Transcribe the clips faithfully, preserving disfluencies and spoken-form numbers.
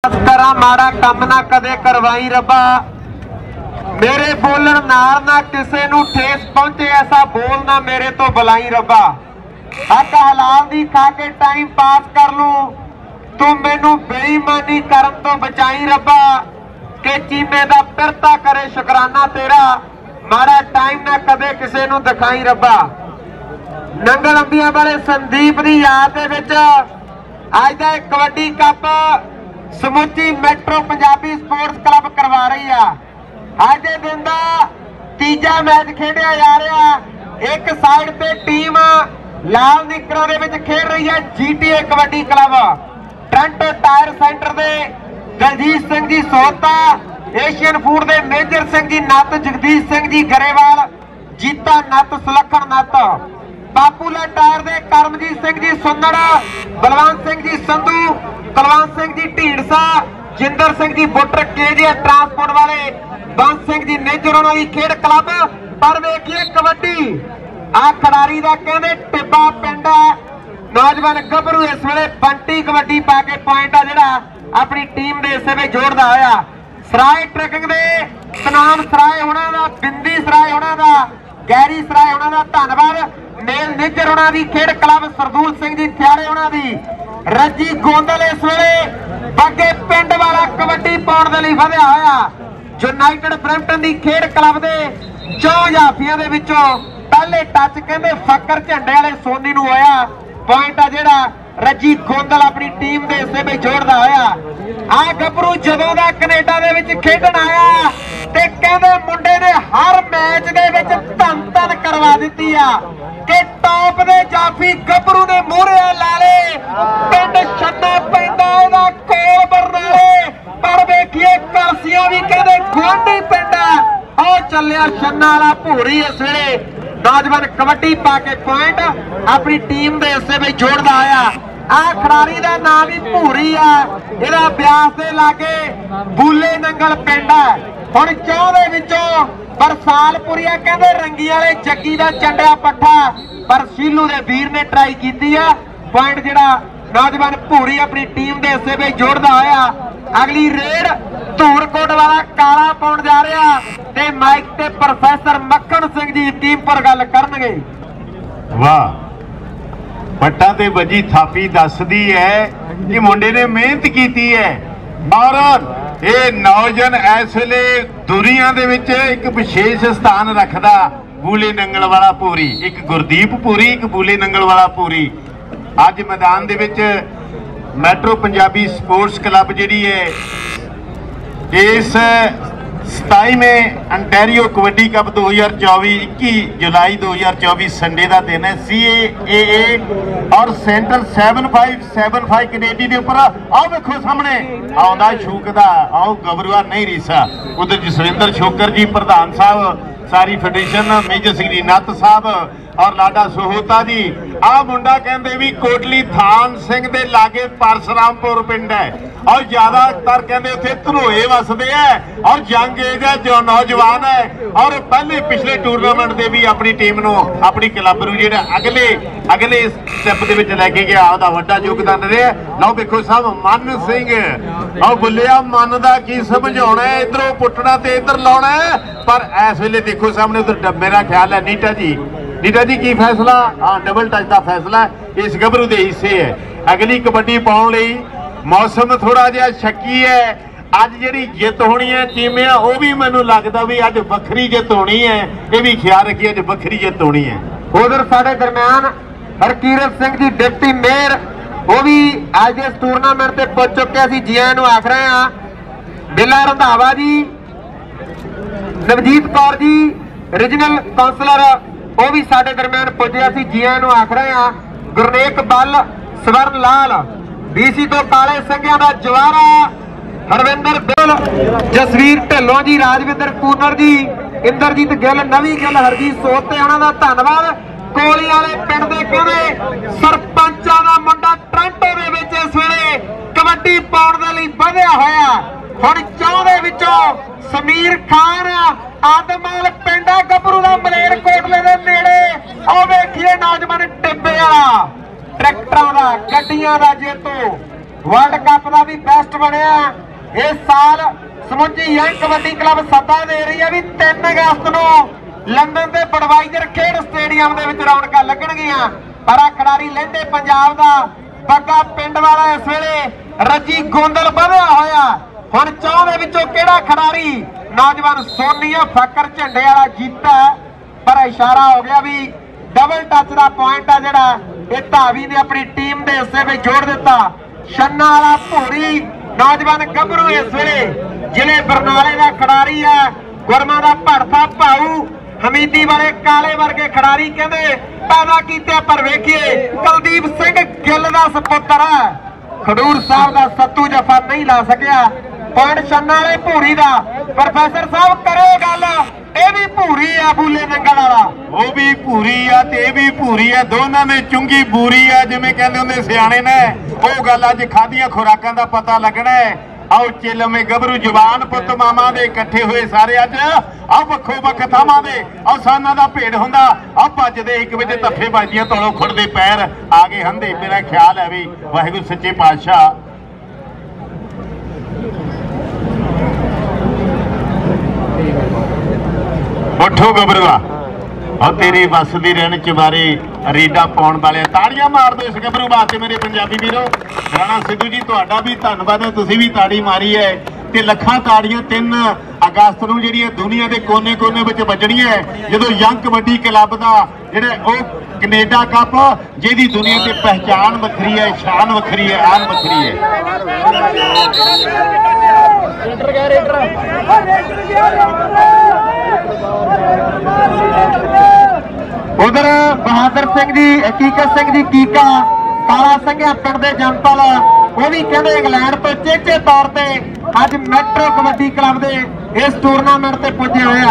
करा माड़ा कम ना कदे करवाई रब्बा, मेरे बोलन नाल ना किसे नू ठेस पहुंचे, ऐसा बोल ना मेरे तो बुलाई रब्बा। हक हलाल दी खा के टाइम पास कर लूं, तू मैनू बेईमानी करन तो बचाई रब्बा, के चीमे दा पिरता करे शुकराना तेरा, माड़ा टाइम ना कदे किसे नू दिखाई रब्बा। नंगल अंबिया वाले संदीप की याद दे विच अज दा कबड्डी कप समूची मैट्रो पंजाबी स्पोर्ट्स क्लब करवा रही है। अज के दिन का तीजा मैच खेडिया जा रहा, एक साइड पे टीम लाल निकरां दे विच खेड रही है GTA Kabaddi Club, Toronto Tyre Centre दे दलजीत सिंह जी सोहता, एशियन फूड दे मेजर सिंह जी नत्त, जगदीश सिंह जी गरेवाल, जीता नत्त, सुलखन नत्त, बापूला टायर दे करमजीत सिंह जी सुन्नड़, बलवंत सिंह जी संधू, कुलवंत सिंह जी ढींडसा, जिंदर सिंह जी बुटर, केजीए ट्रांसपोर्ट वाले, बंस सिंह जी नेजर उन्हां दी खेड क्लब। पर वेखिए कबड्डी आ खिडारी दा कहंदे टिब्बा पिंड है, नौजवान गभरू इस वेले बंटी कबड्डी पा के पॉइंट आ जिहड़ा अपनी टीम दे हिस्से में जोड़दा होया। सराय ट्रैकिंग दे सनाम सराय होना दा, बिंदी सराय होना दा, गैरी सराय होना दा धन्नवाद। मेल निजर होना दी खेड क्लब, सरदूल सिंह जी थियारे होना दी, रजी गोंदल इस वेले बग्गे पिंड वाला कबड्डी पाउण दे लई वधिया होया। यूनाइटेड ब्रैम्पटन दी खेड क्लब दे चौ जाफियां दे विचों पहले टच कहंदे फकर झंडे वाले सोनी नूं होया, पॉइंट आ जिहड़ा रजी गोंदल अपनी टीम दे हिस्से में जोड़दा होया। आ गभरू जदों दा कनेडा दे विच खेडण आया ते कहंदे मुंडे ने हर मैच दे विच धन धन करवा दित्ती आ कि टॉप दे जाफी गभरू ने मूहरे ला ले, पिंड छन्ना पैंदा इहदा कोल बरनाले, पर वेखिए करसियां भी कहंदे गुआंढी पिंड आ चलिया छन्ना वाला भूरी इस वेले नौजवान कबड्डी पा के पॉइंट अपनी टीम दे हिस्से में जोड़दा आया। आ खिडारी दा नाम ही भूरी आ, इहदा ब्यास दे लागे बूले नंगल पिंड है। हुण चौं दे विचों बरसालपुरिया कहंदे रंगी वाले जग्गी दा चंडिया पट्ठा, पर सीलू दे वीर ने ट्राई कीती है, पॉइंट जिहड़ा नौजवान भूरी अपनी टीम दे हिस्से में जोड़दा होया। अगली रेड धूरकोट वाला काला पाउण जा रहा ते माइक ते प्रोफैसर मक्खन सिंह जी टीमपुर गल करनगे। वाह, पट्टा ते वजी थापी दसदी है कि मुंडे ने मेहनत की है, और ये नौजवान इस वेले दुनिया दे विच एक विशेष स्थान रखदा। बूले नंगल वाला पूरी, एक गुरदीप पूरी, एक बूले नंगल वाला पूरी अज मैदान दे विच मैट्रो पंजाबी स्पोर्ट्स क्लब जिहड़ी है इस सताईवें अंटैरियो कबड्डी कप दो हज़ार चौबी इक्की जुलाई दो हज़ार चौबी संडे का दिन है। सी ए ए और Centre seven five seven five Kennedy के उपर आओ देखो सामने आउंदा शूकदा, आओ गबरुआ नहीं रीसा, उधर जसविंदर शोकर जी प्रधान साहब, सारी फेडरेशन, मेजर सिंह जी नत्त साहब और लाडा सोहता जी। आ मुंडा कहते भी कोटली थान सिंह दे लागे परसरामपुर पिंड है, और ज्यादातर कहते उत्थे धरोए वसदे है, और यंग एज है, जो नौजवान है, और पहले पिछले टूरनामेंट दे भी अपनी टीम नूं अपनी क्लब नूं जिहड़ा अगले अगले स्टैप दे विच लैके गया, ਉਹਦਾ ਵੱਡਾ योगदान रहा। लओ देखो साहब मन सिंह आओ बुलिया मन दा की समझाउणा है, इधरों पुट्टना ते इधर लाउणा है, पर इस वेले देखो सामने उधर मेरा ख्याल है नीटा जी नीटा जी की फैसला, हाँ डबल टच का फैसला इस गभरू के हिस्से है। अगली कबड्डी पाउण लई मौसम थोड़ा जिहा शक्की है, अज जिहड़ी जित होनी है टीमें वो भी मैनूं लगदा भी अज वखरी जित होनी है, ये भी ख्याल रखिए अज वखरी जित होनी है। उधर साडे दरम्यान हरकीरत सिंह जी डिप्टी मेयर वो भी अज इस टूरनामेंट से पुज चुके, असीं जी आइआं नूं आख रहे हैं। बिला रंधावा जी, नवजीत कौर जी रीजनल काउंसलर वो भी साडे दरम्यान पुजे, असीं जी आइआं नूं आख रहे हैं। गुरनेक बल, स्वर्ण लाल, डीसी तो काले संघियां दा जवारा हरविंदर बिल, जसवीर ढिल्लों जी, राजविंदर कूनर जी, इंदरजीत गिल, नवी गिल, हरजीत सोहते उन्हां दा धन्नवाद। कोली वाले पिंड दे कहंदे सरपंचां दा मुंडा टोरंटो दे विच इस वेले कबड्डी पाउण दे लई वधिया होया। हुण चौं दे विचों समीर खान आदमाल पिंडा गभरू दा मलेरकोटले दे नेड़े, आओ वेखीए नौजवान टिब्बे वाला ट्रैक्टरां दा गड्डियां दा जेतू वर्ल्ड कप का भी बेस्ट बनया। इस साल समुची यंग कबड्डी क्लब सदा दे रही है भी तीन अगस्त को लंदन के बडवाइजर खेड स्टेडियम के विच रौनकां लगणगीਆਂ। पर आ खिडारी लहंदे पंजाब का बग्गा पिंड वाला इस वेले रजी गोंदल बढ़िया होया। हुण चौं दे विचों किहड़ा खिडारी नौजवान सोनीया फकर झंडे वाला जीता पर इशारा हो गया भी डबल टच का पॉइंट है जिहड़ा ये धावी ने अपनी टीम के हिस्से में जोड़ दिता। छन्ना वाला भूरी नौजवान गभरू इस वेले जिले बरनाले का खिडारी है। गुरमा का भड़था भाऊ हमीदी वाले काले वर्गे खिडारी कहते पैदा किए पर वेखिए कुलदीप सिंह गिल का सपुत्र है। खडूर साहब का सत्तू जफा नहीं ला सकिया। पॉइंट छन्ना वाले भूरी का प्रोफेसर साहब करे गल ਇਹ ਵੀ ਭੂਰੀ ਆ ਬੂਲੇ ਨੰਗਲ ਵਾਲਾ ਉਹ ਵੀ ਭੂਰੀ ਆ ਤੇ ਇਹ ਵੀ ਭੂਰੀ ਆ ਦੋਨਾਂ ਨੇ ਚੁੰਗੀ ਬੂਰੀ ਆ ਜਿਵੇਂ ਕਹਿੰਦੇ ਹੁੰਦੇ ਸਿਆਣੇ ਨੇ ਉਹ ਗੱਲ ਅੱਜ ਖਾਧੀਆਂ ਖੁਰਾਕਾਂ ਦਾ ਪਤਾ ਲੱਗਣਾ ਹੈ। ਆਓ ਚੇਲਵੇਂ ਗੱਭਰੂ ਜਵਾਨ ਪੁੱਤ ਮਾਮਾ ਦੇ ਇਕੱਠੇ ਹੋਏ ਸਾਰੇ ਅੱਜ ਆ ਵੱਖੋ ਵੱਖ ਥਾਵਾਂ ਦੇ ਆ ਸਾਨਾਂ ਦਾ ਭੇਡ ਹੁੰਦਾ ਆ ਭੱਜਦੇ ਇੱਕ ਵਜੇ ਧੱਫੇ ਵੱਜਦੀਆਂ ਤੋੜੋ ਖੁੱਡਦੇ ਪੈਰ ਆ ਗਏ ਹੰਦੇ। ਮੇਰਾ ਖਿਆਲ ਹੈ ਵੀ ਵਾਹਿਗੁਰੂ ਸੱਚੇ ਪਾਤਸ਼ਾਹ उठो गबरुआ और तेरी बस दी रहन चबारे रीडा पाउण वाले ताड़ियां मार दो इस गबरू वास्ते मेरे पंजाबी वीरो। राणा सिद्धू जी तुहाडा भी धन्नवाद है तुसीं भी ताड़ी मारी है ते लखां ताड़ियां तीन अगस्त नूं जिहड़ियां दुनिया दे कोने कोने विच वजणीਆਂ जदों यंग कबड्डी क्लब दा जिहड़ा ओह कनेडा कप जिहदी दुनिया ते पहचान वखरी है शान वखरी है आन वखरी है। उधर बहादुर सिंह जी हकीकत सिंह जी कीका ताला संघिया पिंड दे जंपल वो भी कहते इंग्लैंड तो चेचे तौर पर अज मैट्रो कबड्डी क्लब के इस टूरनामेंट से पुजे होया।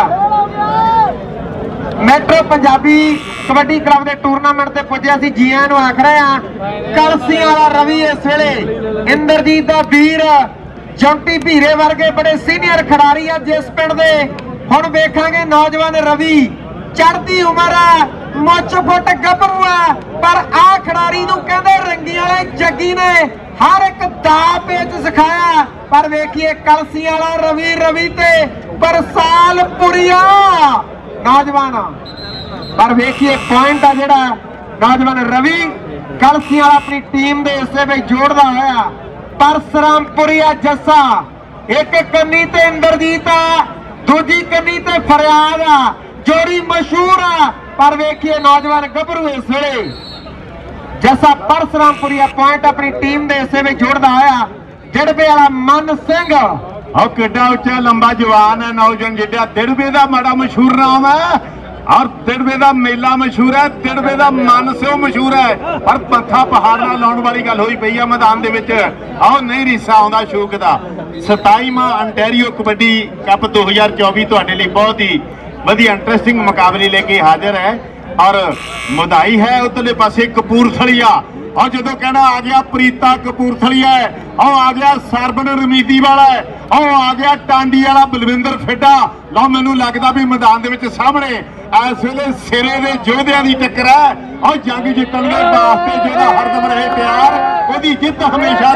मैट्रो पंजाबी कबड्डी क्लब के टूरनामेंट से पुजे असीं जीआं नूं आख रहे हैं। कलसियां वाला रवि इस वेले इंद्रजीत दा वीर जंटी भीरे वर्गे बड़े सीनियर खिडारी है जिस पिंड दे हुण वेखांगे नौजवान रवि चढ़ती उम्र है मुच फुट गभरू है पर आ खिडारी नूं कहंदे रंगी वाले जग्गी ने हर एक दा पेच सिखाया। पर वेखिए कलसियां वाला रवि रवि ते बरसाल पुरिया नौजवान पर वेखिए पॉइंट है जिहड़ा नौजवान रवि कलसियां वाला अपनी टीम के हिस्से में जोड़दा होया। परसरामपुरिया जस्सा एक कन्नी ते इंद्रजीत दूजी कन्नी ते फरियाद जोड़ी मशहूर है पर वेखिए नौजवान गभरू इस वेले जैसा परसरामपुरिया पॉइंट अपनी टीम के हिस्से में जोड़ता होया। दिड़बे वाला मन सिंह और किड्डा उच्चा लंबा जवान है नौजवान जिड्डा दिड़बे का बड़ा मशहूर नाम है और दिड़बे का मेला मशहूर है दिड़बे का मन से मशहूर है पर पत्था पहाड़ नाल लाउण वाली गल होई पई है मैदान दे विच आओ नहीं रिसा आउंदा शौक दा। सताईवां अंटैरियो कबड्डी कप दो हज़ार चौबी तुहाडे लई बहुत ही वधिया इंटरेस्टिंग मुकाबले लेके हाजिर है और मुदाई है उतले पासे कपूरथलिया और जो कहना आ गया प्रीता कपूरथलिया है और आ गया सरबन रमीदी वाला है और आ गया टांडी वाला बलविंदर फेडा। लो मैनू लगता भी मैदान दे विच सामने इस वेले सिरे दे जोधियां दी टक्कर है और जंग जितण दे वास्ते जोधा हरदम रहे प्यार ओदी जित हमेशा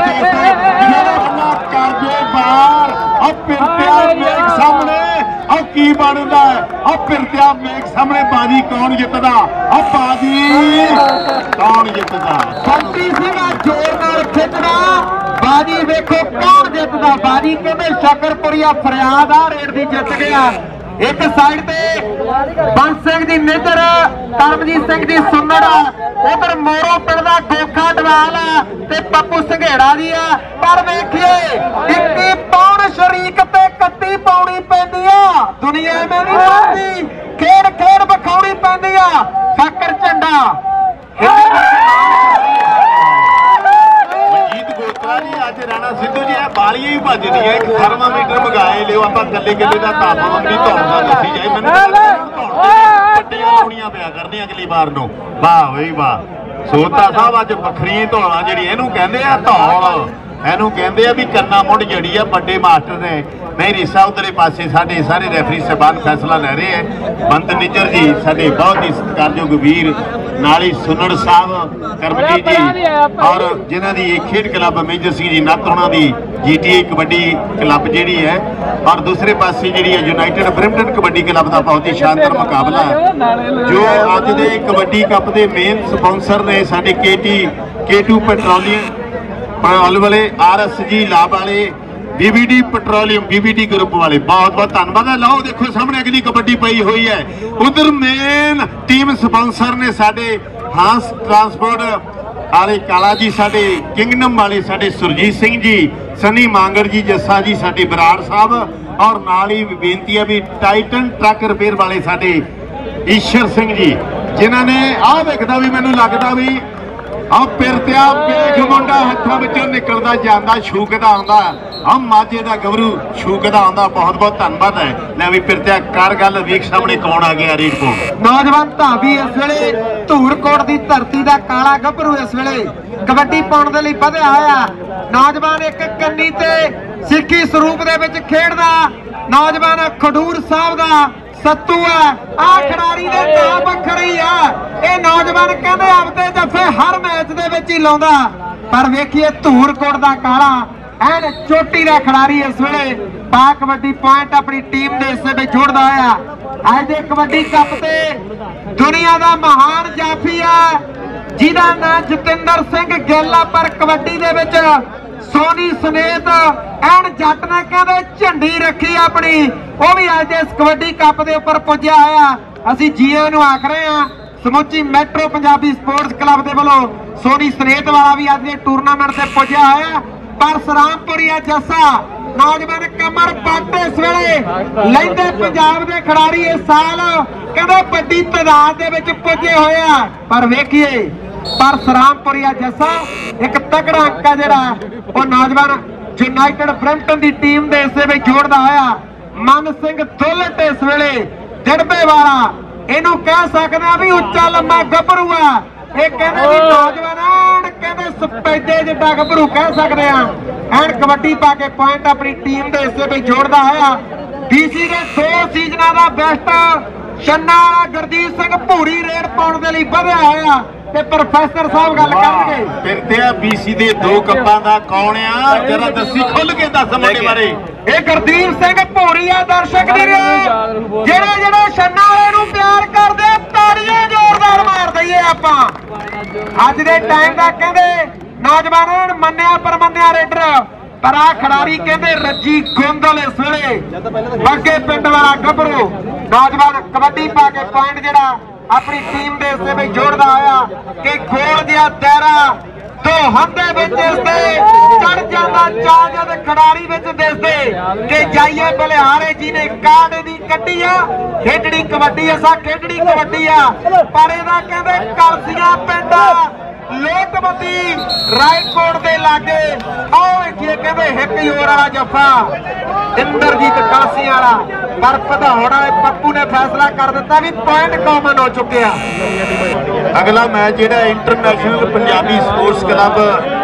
कर दे बार और पिरतिया मेघ सामने और की बनता है और पिरतिया मेघ सामने बाजी कौन जितदा और बाजी कौन जितदा बंटी सिंह जोर नाल खिचदा बाजी वेखो कौन जितदा। बाजी कहते शकरपुरिया फरियाद आ रेड दी जित गया। एक साइड पे बंस सिंह जी निधर करमजीत सिंह जी सुन्नड़ उधर मोरो पिंड दा गोखा दवाल ते पप्पू संघेड़ा जी है। पर वेखिए इक्की पौण शरीक ते कत्ती पौनी पैंदी आ दुनिया में नहीं बनती खेड खेड विखाउणी पैंदी आ। फकर झंडा अज राणा सिद्धू जी बालियां ही भजदी है एक थर्मामीटर मंगाए लियो आप कले कले का तापमान भी धौलदा दसी जाए मैंने लाउणियां पिया करनी अगली बार नूं। वाह बई वाह सोता साहब अज वखरी धौला जिहड़ी इहनूं कहंदे आ धौल इहनूं कहंदे आ भी कन्ना मुंड जड़ी आ बड़े मास्टर ने नहीं रिसा उधरे पासे साडे सारे रैफरी साहबान फैसला लै रहे हैं। बंत निजर जी साडे बहुत ही सत्कारयोग वीर नाल ही सुनड़ साहब करमजीत जी और जिन्हां दी एक खेड क्लब मेजर सिंह जी नत्त होना दी G T A Kabaddi Club जिहड़ी है और दूसरे पासे जिहड़ी है यूनाइटेड ब्रिम्पटन कबड्डी क्लब का बहुत ही शानदार मुकाबला है जो अज दे कबड्डी कप के मेन स्पॉन्सर ने साडे K T K two Petroleum Oil वाले आर एस जी लाभ वाले बीबीडी पेट्रोलियम बीबीडी ग्रुप वाले बहुत बहुत धन्यवाद है। लाओ देखो सामने अगली कबड्डी पई हुई है उधर मेन टीम स्पॉन्सर ने साडे हांस ट्रांसपोर्ट वाले काला जी साडे किंगडम वाले साडे सुरजीत सिंह जी सनी मांगड़ जी जस्सा जी साडे बराड़ साहब और नाल ही बेनती है भी टाइटन ट्रक रिपेयर वाले साडे ईश्वर सिंह जी जिन्हों ने आ देखता भी मैनू लगता भी आ पिरतिया वेख मुंडा हत्थों विचों निकलदा जांदा छूकदा आंदा आ माझे दा गबरू छूकदा आंदा बहुत बहुत धन्यवाद है। लै भी पिरतिया कर गल वेख सामने कौन आ गया रीड को नौजवान धावी इस वेले धूरकोट दी धरती दा काला गबरू इस वेले कबड्डी पाउण दे लई वधिया होया नौजवान एक कन्नी ते सिੱਖੀ ਸਰੂਪ ਦੇ ਵਿੱਚ ਖੇਡਦਾ नौजवान खडूर साहब दा सत्तू है आ खिडारी दे नाम वखरे ही आ ये नौजवान कहंदे आपदे जफे हर मैच दे विच ही लाउंदा पर वेखिए धूरकोट दा काला एन चोटी दा खिडारी इस वेले पा कबड्डी पॉइंट अपनी टीम दे हिस्से में जोड़दा होया अज दे कबड्डी कप ते दुनिया दा महान जाफी है जिहदा नाम जतिंदर सिंह गिल आ पर कबड्डी दे विच सोनी सनेत एन जट ने कहते झंडी रखी अपनी वो भी अज इस कबड्डी कप के उपर पुज्या होया असीं जीए नूं आख रहे हैं समुची मैट्रो पंजाबी स्पोर्ट्स क्लब के वालों सोनी सनेत वाला भी अज के टूरनामेंट से पुज्या होया पर सरामपुरिया जस्सा नौजवान कमर पट इस वेले लैंदे पंजाब के खिडारी इस साल कहते बड़ी तादाद के पुजे होया पर वेखिए पर सरामपुरिया जैसा एक तगड़ा अंका जरा वो नौजवान यूनाइटेड ब्रिम्पटन की टीम के हिस्से में जोड़ता होया मन सिंह दुलट इस वेले जड़बे वाला इनू कह सकते हैं भी उच्चा लंबा गभरू है ये कहते भी नौजवान कहते सफेदे जिड्डा गभरू कह सकते हैं एंड कबड्डी पा के पॉइंट अपनी टीम के हिस्से में जोड़ता होया डीसी के दो सीजन का बेस्ट छन्ना वाला गुरजीत सिंह भूरी रेड पाउण दे लई वधिया होया ते प्रोफेसर साहब गल करनगे फिरते बीसी दे दो कप्पां दा कौन आ जरा दसी खुल के दस मुंडे बारे ये गुरदीप सिंह भूरी आ दर्शक वीर जेड़े जेड़े छन्ना वाले नूं प्यार करदे ताड़ियां जोरदार मार दईए आपां अज दे टाइम दा कहंदे नौजवानां मन्निया परमन्निया रेडर पर आ खिडारी कहते रजी गोंदल इस वेले बगे पिंड वाला गभरू नौजवान कबड्डी पा के पॉइंट जेड़ा अपनी टीम के हिस्से में जोड़ता होया कि गोल जिहा दायरा दो हंधे विच इसदे चढ़ जांदा चा जद खिडारी विच दिसदे कि जाइए बलिहारे जी ने कार्ड दी कड्डी आ खेडड़ी कबड्डी असा खेडड़ी कबड्डी आ पर इहदा कहंदे कलसियां पिंड लोटमती रायकोट के लागे आओ देखिए कहते हिक जोर वाला जफा इंद्रजीत कासी वाला पर भदौड़ वाले पप्पू ने फैसला कर दिता भी पॉइंट कॉमन हो चुके हैं। अगला मैच जिहड़ा इंटरनेशनल पंजाबी स्पोर्ट्स क्लब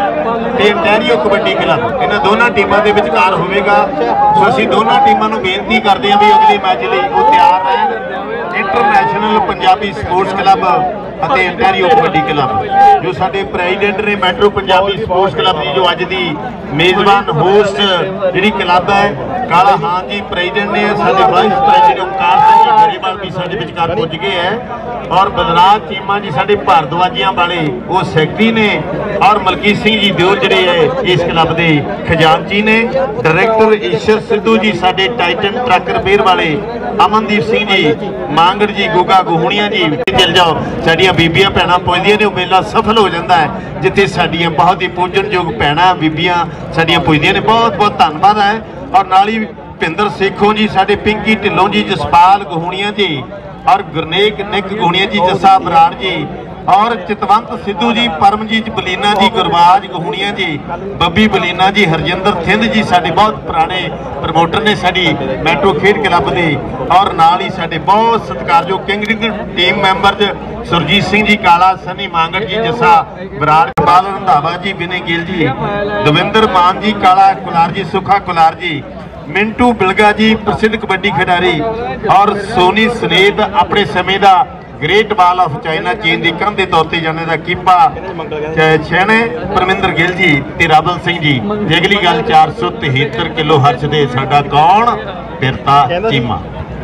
ते इंटैरियो कबड्डी क्लब इन्हां दोनों टीमां दे विचकार होवेगा सो असीं दोनों टीमां नूं बेनती करदे हां भी अगले मैच लई वो तैयार रहन। इंटरनेशनल पंजाबी स्पोर्ट्स क्लब ਅਤੇ ਇੰਟੈਰੀਓ ਕਬੱਡੀ ਕਲੱਬ ਜੋ ਸਾਡੇ ਪ੍ਰੈਜ਼ੀਡੈਂਟ ਨੇ ਮੈਟਰੋ ਪੰਜਾਬੀ ਸਪੋਰਟਸ ਕਲੱਬ ਦੀ ਜੋ ਅੱਜ ਦੀ ਮੇਜ਼ਬਾਨ ਹੋਸਟ ਜਿਹੜੀ ਕਲੱਬ ਹੈ ਕਾਲਾ ਹਾਂ ਜੀ ਪ੍ਰੈਜ਼ੀਡੈਂਟ ਨੇ ਸਾਡੇ ਵਾਈਸ ਪ੍ਰੈਜ਼ੀਡੈਂਟ ਓਮਕਾਰ ਸਿੰਘ ਜੀ ਗਰੀਬਾਲ ਵੀ ਸਾਡੇ ਵਿਚਕਾਰ ਪੁੱਜ ਗਏ ਹੈ ਔਰ ਬਦਨਾਮ ਚੀਮਾ ਜੀ ਸਾਡੇ ਭਾਰਦਵਾਜੀਆਂ ਵਾਲੇ ਉਹ ਸੈਕਟਰੀ ਨੇ ਔਰ ਮਲਕੀਤ ਸਿੰਘ ਜੀ ਦਿਓਰ ਜਿਹੜੇ ਹੈ ਇਸ ਕਲੱਬ ਦੇ ਖਜ਼ਾਨਚੀ ਨੇ ਡਾਇਰੈਕਟਰ ਈਸ਼ਰ ਸਿੱਧੂ ਜੀ ਸਾਡੇ ਟਾਈਟਨ ਟਰੱਕ ਰਿਪੇਅਰ ਵਾਲੇ ਅਮਨਦੀਪ ਸਿੰਘ ਜੀ ਮਾਂਗੜ ਜੀ ਗੋਗਾ ਗੋਹਣੀਆਂ ਜੀ ਚੱਲ ਜਾਓ ਸਾਡੀਆਂ ਬੀਬੀਆਂ ਭੈਣਾਂ ਪੁੱਜਦੀਆਂ ਨੇ ਉਹ ਮੇਲਾ ਸਫਲ ਹੋ ਜਾਂਦਾ ਹੈ ਜਿੱਥੇ ਸਾਡੀਆਂ ਬਹੁਤ ਹੀ ਪੂਜਣਯੋਗ ਭੈਣਾਂ ਬੀਬੀਆਂ ਸਾਡੀਆਂ ਪੁੱਜਦੀਆਂ ਨੇ ਬਹੁਤ ਬਹੁਤ ਧੰਨਵਾਦ ਹੈ ਔਰ ਨਾਲ ਹੀ ਭਿੰਦਰ ਸੇਖੋਂ ਜੀ ਸਾਡੇ ਪਿੰਕੀ ਢਿੱਲੋਂ ਜੀ ਜਸਪਾਲ ਗੋਹਣੀਆਂ ਜੀ और गुरनेक निक गुहणिया जी जस्सा बराड़ जी और चितवंत सिद्धू जी परमजीत बलीना जी गुरबाज गुहणिया जी बब्बी बलीना जी हरजिंदर थिंद जी साडे बहुत पुराने प्रमोटर ने साडी मैट्रो खेड क्लब दे और नाल ही साडे बहुत सत्कारयोग king team member Surjit Singh ji Kala Sunny Mangar जी जस्सा बराड़ बाल रंधावा जी विनय गिल जी दविंदर मान जी काला कुलार जी सुखा कुलार जी मिंटू बिलगा जी प्रसिद्ध कबड्डी खिडारी और सोनी सनेत अपने समय का ग्रेट बाल ऑफ चाइना चीन की कंध के तौर पर जाने का कीपा छैने परमिंदर गिल जी ते राबल सिंह जी। अगली गल चार सौ तिहत्तर किलो हर्ष दे साडा कौन फिरता चीमा।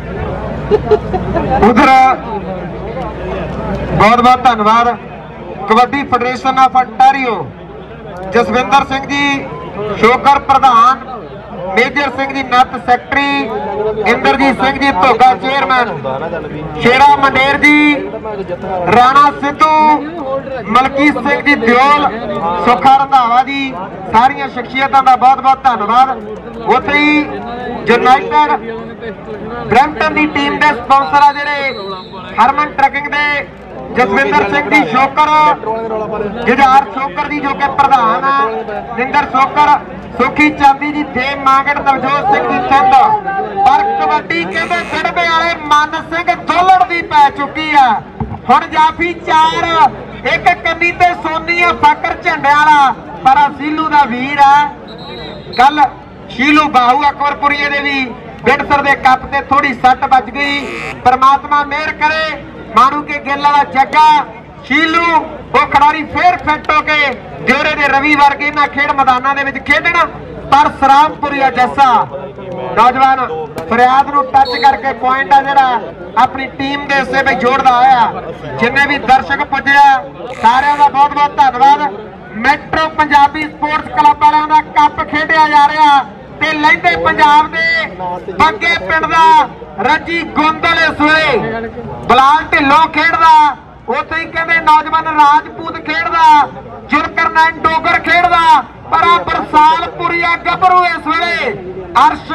उधर बहुत बहुत धन्यवाद Kabaddi Federation of Ontario Jaswinder Singh ji Shoker प्रधान, मेजर सिंह जी नत सैकटरी, इंद्रजीत सिंह जी धोगा चेयरमैन, शेरा मंडेर जी, राणा सिद्धू, मलकीत सिंह जी दियोल, सुखा रंधावा जी, सारिया शख्सियतों का बहुत बहुत धन्यवाद। उत्थे ही यूनाइटेड ब्रैम्पटन की टीम के स्पॉन्सर आ जिहड़े हरमन ट्रकिंग के जसविंदर सिंह जी शोकर, जुझार शोकर जी जो कि प्रधान है, निंदर शोकर, सुखी चांदी जी, देव मांगड़, नवजोत सिंह जी चंद। पर कबड्डी कहते गड़बे वाले मन सिंह दुलड़ की पै चुकी है। हुण जाफी चार एक कन्नी ते सोनी है फकर झंडे वाला, पर सीलू का वीर है। कल शीलू बाहू अकबरपुरीए दे भी बिडसर दे कप ते थोड़ी सट बच गई। परमात्मा मेहर करे, मानू के गिल वाला जग्गा शीलू वो खिडारी फिर फिट होके जोरे दे रवि वर्गे इन्हां खेड मैदानां दे विच खेडण। पर सरामपुरिया जस्सा नौजवान फरियाद नूं टच करके पॉइंट आ जिहड़ा अपनी टीम दे हिस्से में जोड़दा आया। जिन्ने भी दर्शक पुज्जे सारिआं दा बहुत बहुत धन्नवाद। मैट्रो पंजाबी स्पोर्ट्स क्लब वालिआं दा कप खेडिया जा रिहा ते लैंदे पंजाब दे बग्गे पिंड दा रजी गोंदल इस वेले बलाल ढिल्लों खेडदा, उत्थे ही कहंदे नौजवान राजपूत खेडदा, जुलकरनैन डोगर खेडदा। पर बरसालपुरिया गभरू इस वेले अर्श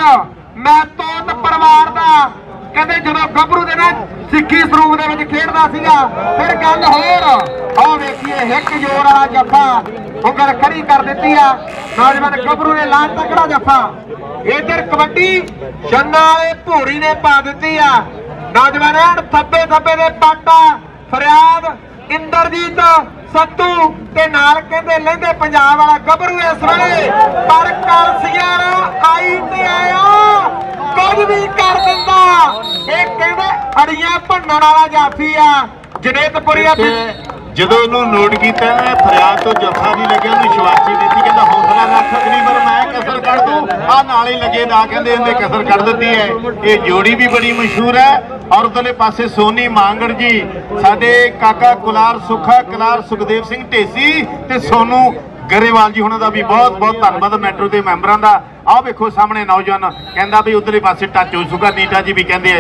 मैतोत परिवार दा कहंदे जदों गभरू दे ना सिੱਖੀ ਸਰੂਪ ਦੇ ਵਿੱਚ ਖੇਡਦਾ ਸੀਗਾ। फिर गल होर आओ वेखिए हिक जोर वाला जफा उंगल खड़ी कर दी आ नौजवान गभरू ने ला तकड़ा जफा। इधर कबड्डी छन्ना वाले भूरी ने पा दी आ नौजवान थब्बे थब्बे दे पाटा फरियाद इंद्रजीत सत्तू ते नाल कहंदे लैंदे पंजाब वाला गभरू इस वेले। पर कलसिया आई ते आया कुछ भी कर दिंदा। ये कहंदे अड़ियां भन्नण वाला जाफी आ जनेतपुरिया ਜਦੋਂ ਉਹਨੂੰ ਨੋਟ ਕੀਤਾ ਨਾ ਫਰਿਆਦ ਤੋਂ ਜੱਫਾ ਨਹੀਂ ਲੱਗਿਆ, ਉਹਨੂੰ ਸ਼ਵਾਸ਼ੀ ਦਿੱਤੀ, ਕਹਿੰਦਾ ਹੌਸਲਾ ਰੱਖ ਅਗਲੀ ਵਾਰ ਮੈਂ ਕਸਰ ਕੱਢ ਦੂੰ। ਆ ਨਾਲ ਹੀ ਲੱਗੇ ਨਾ ਕਹਿੰਦੇ ਇਹਨੇ ਕਸਰ ਕੱਢ ਦਿੱਤੀ ਹੈ। ਇਹ ਜੋੜੀ ਵੀ ਬੜੀ ਮਸ਼ਹੂਰ ਹੈ। ਔਰ ਉਧਰਲੇ ਪਾਸੇ ਸੋਨੀ ਮਾਂਗੜ ਜੀ ਸਾਡੇ ਕਾਕਾ ਕੁਲਾਰ ਸੁੱਖਾ ਕੁਲਾਰ ਸੁਖਦੇਵ ਸਿੰਘ ਢੇਸੀ ਤੇ ਸੋਨੂ ਗਰੇਵਾਲ ਜੀ ਉਹਨਾਂ ਦਾ ਵੀ ਬਹੁਤ ਬਹੁਤ ਧੰਨਵਾਦ ਮੈਟਰੋ ਦੇ ਮੈਂਬਰਾਂ ਦਾ। ਆਹ ਵੇਖੋ ਸਾਹਮਣੇ ਨੌਜਵਾਨ ਕਹਿੰਦਾ ਵੀ ਉਧਰਲੇ ਪਾਸੇ ਟੱਚ ਹੋ ਚੁੱਕਾ। ਨੀਟਾ ਜੀ ਵੀ ਕਹਿੰਦੇ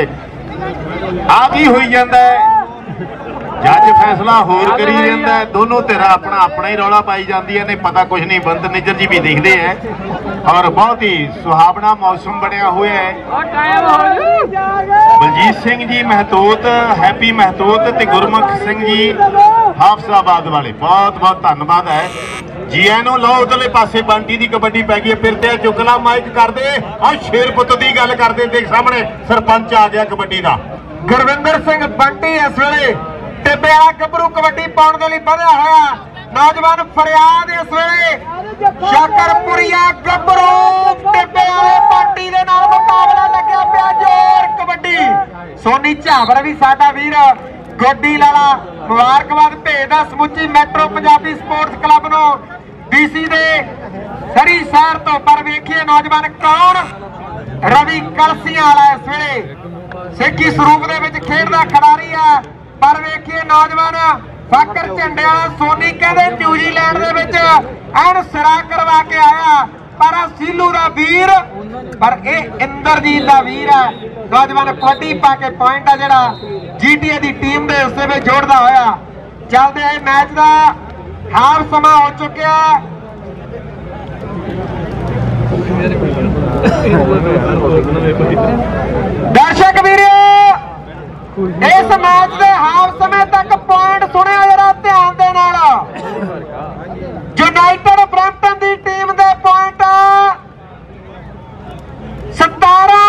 ਆ ਕੀ ਹੋਈ ਜਾਂਦਾ ਹੈ। जज फैसला होर करी जाता है, दोनों धिर अपना अपना ही रौला पाई जाती है, पता कुछ नहीं। बंद निजर जी भी दिखते हैं और बहुत ही सुहावना मौसम बनया हुआ है। बलजीत सिंह जी महतोत, हैप्पी महतोत ते गुरमुख सिंह जी हाफसाबाद वाले बहुत बहुत धन्यवाद है जी। एनो लो उधरले पासे बंटी की कबड्डी पै गई। फिर ते चुकला माइक कर दे और शेर पुत की गल कर दे। देख सामने सरपंच आ गया कबड्डी का गुरविंदर सिंह बंटी इस वेले टिब्बे वाला गभरू कबड्डी पाउण दे लई बढ़िया होया। नौजवान फरियाद इस वेले शकरपुरिया गभरू टिब्बे वाले पार्टी दे नाल मुकाबला लग्या पिया। जोर कबड्डी सोनी झावर भी साडा वीर गोडी लाला मुबारकबाद भेजदा समुची मैट्रो पंजाबी स्पोर्ट्स क्लब नूं डीसी दे सरी शहर तो। पर वेखिए नौजवान कौन रवि कलसियां वाला इस वेले सिੱਖੀ ਸਰੂਪ ਦੇ ਵਿੱਚ खेडदा खिडारी आ। पर वेखिए नौजवान फकर झंडे वाला सोनी कहते न्यूजीलैंड दे विच एन सिरा करवा के आया। पर सीलू दा वीर पर यह इंद्रजीत दा वीर है। नौजवान कबड्डी पा के पॉइंट आ जिहड़ा जीटीए दी टीम दे हिस्से में जोड़दा होया। चलदे आए मैच दा हाफ समा हो चुकिया। दर्शक वीरों इस मैच के हाफ समय तक पॉइंट सुने जरा ध्यान दे नाल। यूनाइटेड ब्रैम्पटन की टीम के पॉइंट सतारा,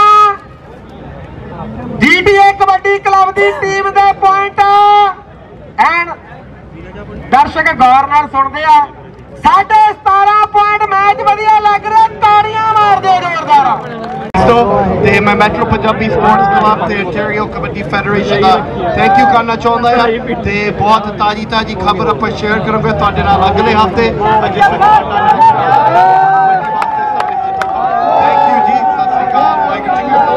जीटीए कबड्डी क्लब की टीम के पॉइंट एंड दर्शक गौर नाल सुनते आ साढ़े सतारा पॉइंट। मैच वधिया लग रहा, ताड़ियां मार दो जोरदार। तो ਤੇ ਮੈਂ ਮੈਟਰੋ ਪੰਜਾਬੀ ਸਪੋਰਟਸ ਕਲੱਬ ਤੇ ontario ਕਬੱਡੀ ਫੈਡਰੇਸ਼ਨ ਦਾ ਥੈਂਕ ਯੂ ਕਰਨਾ ਚਾਹੁੰਦਾ ਹਾਂ ਤੇ ਬਹੁਤ ਤਾਜੀ ਤਾਜੀ ਖਬਰ ਆਪਾਂ ਸ਼ੇਅਰ ਕਰਾਂਗੇ ਤੁਹਾਡੇ ਨਾਲ ਅਗਲੇ ਹਫਤੇ। ਥੈਂਕ ਯੂ ਜੀ, ਸਤਿ ਸ਼੍ਰੀ ਅਕਾਲ, ਵਾਹਿਗੁਰੂ ਜੀ ਕਾ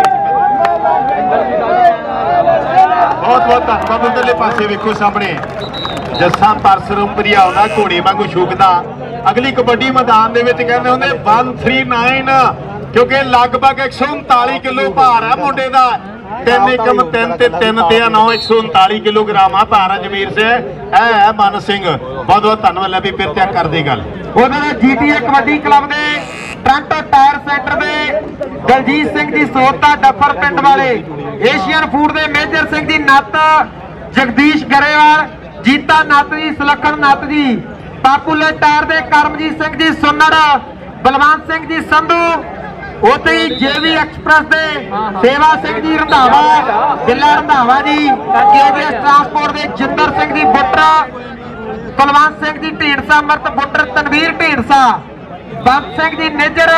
ਬਹੁਤ ਬਹੁਤ ਧੰਨਵਾਦ। ਉਧਰਲੇ ਪਾਸੇ ਵੇਖੋ ਸਾਹਮਣੇ ਜੱਸਾ ਪਰਸਰੂਪਰੀਆ ਆਉਂਦਾ ਘੋੜੇ ਵਾਂਗੂ ਛੂਕਦਾ। ਅਗਲੀ ਕਬੱਡੀ ਮੈਦਾਨ ਦੇ ਵਿੱਚ ਕਹਿੰਦੇ ਹੁੰਦੇ ਇੱਕ ਸੌ ਉਨਤਾਲੀ ਕਿਉਂਕਿ ਲਗਭਗ ਇੱਕ ਸੌ ਉਨਤਾਲੀ ਕਿਲੋ ਭਾਰ ਆ ਮੁੰਡੇ ਦਾ। ਤਿੰਨ ਏਕਮ ਤਿੰਨ ਤੇ ਤਿੰਨ ਤੇ ਨੌ ਇੱਕ ਸੌ ਉਨਤਾਲੀ ਕਿਲੋਗ੍ਰਾਮ ਆ ਭਾਰ ਆ ਜਮੀਰ ਸਿੰਘ। ਇਹ ਹੈ ਮਨ ਸਿੰਘ, ਬਹੁਤ ਬਹੁਤ ਧੰਨਵਾਦ। ਲੈ ਵੀ ਫਿਰ ਤਿਆਗ ਕਰਦੇ ਗੱਲ ਉਹਨਾਂ ਦੇ ਜੀਟੀਏ ਕਬੱਡੀ ਕਲੱਬ ਦੇ ਟ੍ਰਾਂਟੋ ਟਾਇਰ ਸੈਂਟਰ ਦੇ ਦਲਜੀਤ ਸਿੰਘ ਦੀ ਸੋਤਾ ਡੱਫਰ ਪਿੰਡ ਵਾਲੇ, ਏਸ਼ੀਅਨ ਫੂਡ ਦੇ ਮੇਜਰ ਸਿੰਘ ਦੀ ਨੱਤ, ਜਗਦੀਸ਼ ਗਰੇਵਾਲ, ਜੀਤਾ ਨੱਤ ਜੀ, ਸੁਲੱਖਣ ਨੱਤ ਜੀ, ਪਾਪੂਲਰ ਟਾਇਰ ਦੇ ਕਰਮਜੀਤ ਸਿੰਘ ਜੀ ਸੁੰਨੜ, ਬਲਵੰਤ ਸਿੰਘ ਜੀ ਸੰਧੂ, ਉੱਥੇ ਹੀ ਜੇਵੀ ਐਕਸਪ੍ਰੈਸ ਦੇ ਸੇਵਾ ਸਿੰਘ ਜੀ ਰੰਧਾਵਾ, ਜ਼ਿਲ੍ਹਾ ਰੰਧਾਵਾ ਜੀ, ਕੇਜੀਐਸ ਟਰਾਂਸਪੋਰਟ ਦੇ ਜਿੰਦਰ ਸਿੰਘ ਜੀ ਬੁੱਟਰ, ਕੁਲਵੰਤ ਸਿੰਘ ਜੀ ਢੀਂਡਸਾ, ਮਰਤ ਬੁੱਟਰ, ਤਨਵੀਰ ਢੀਂਡਸਾ, ਬੰਤ ਸਿੰਘ ਜੀ ਨਿੱਜਰ,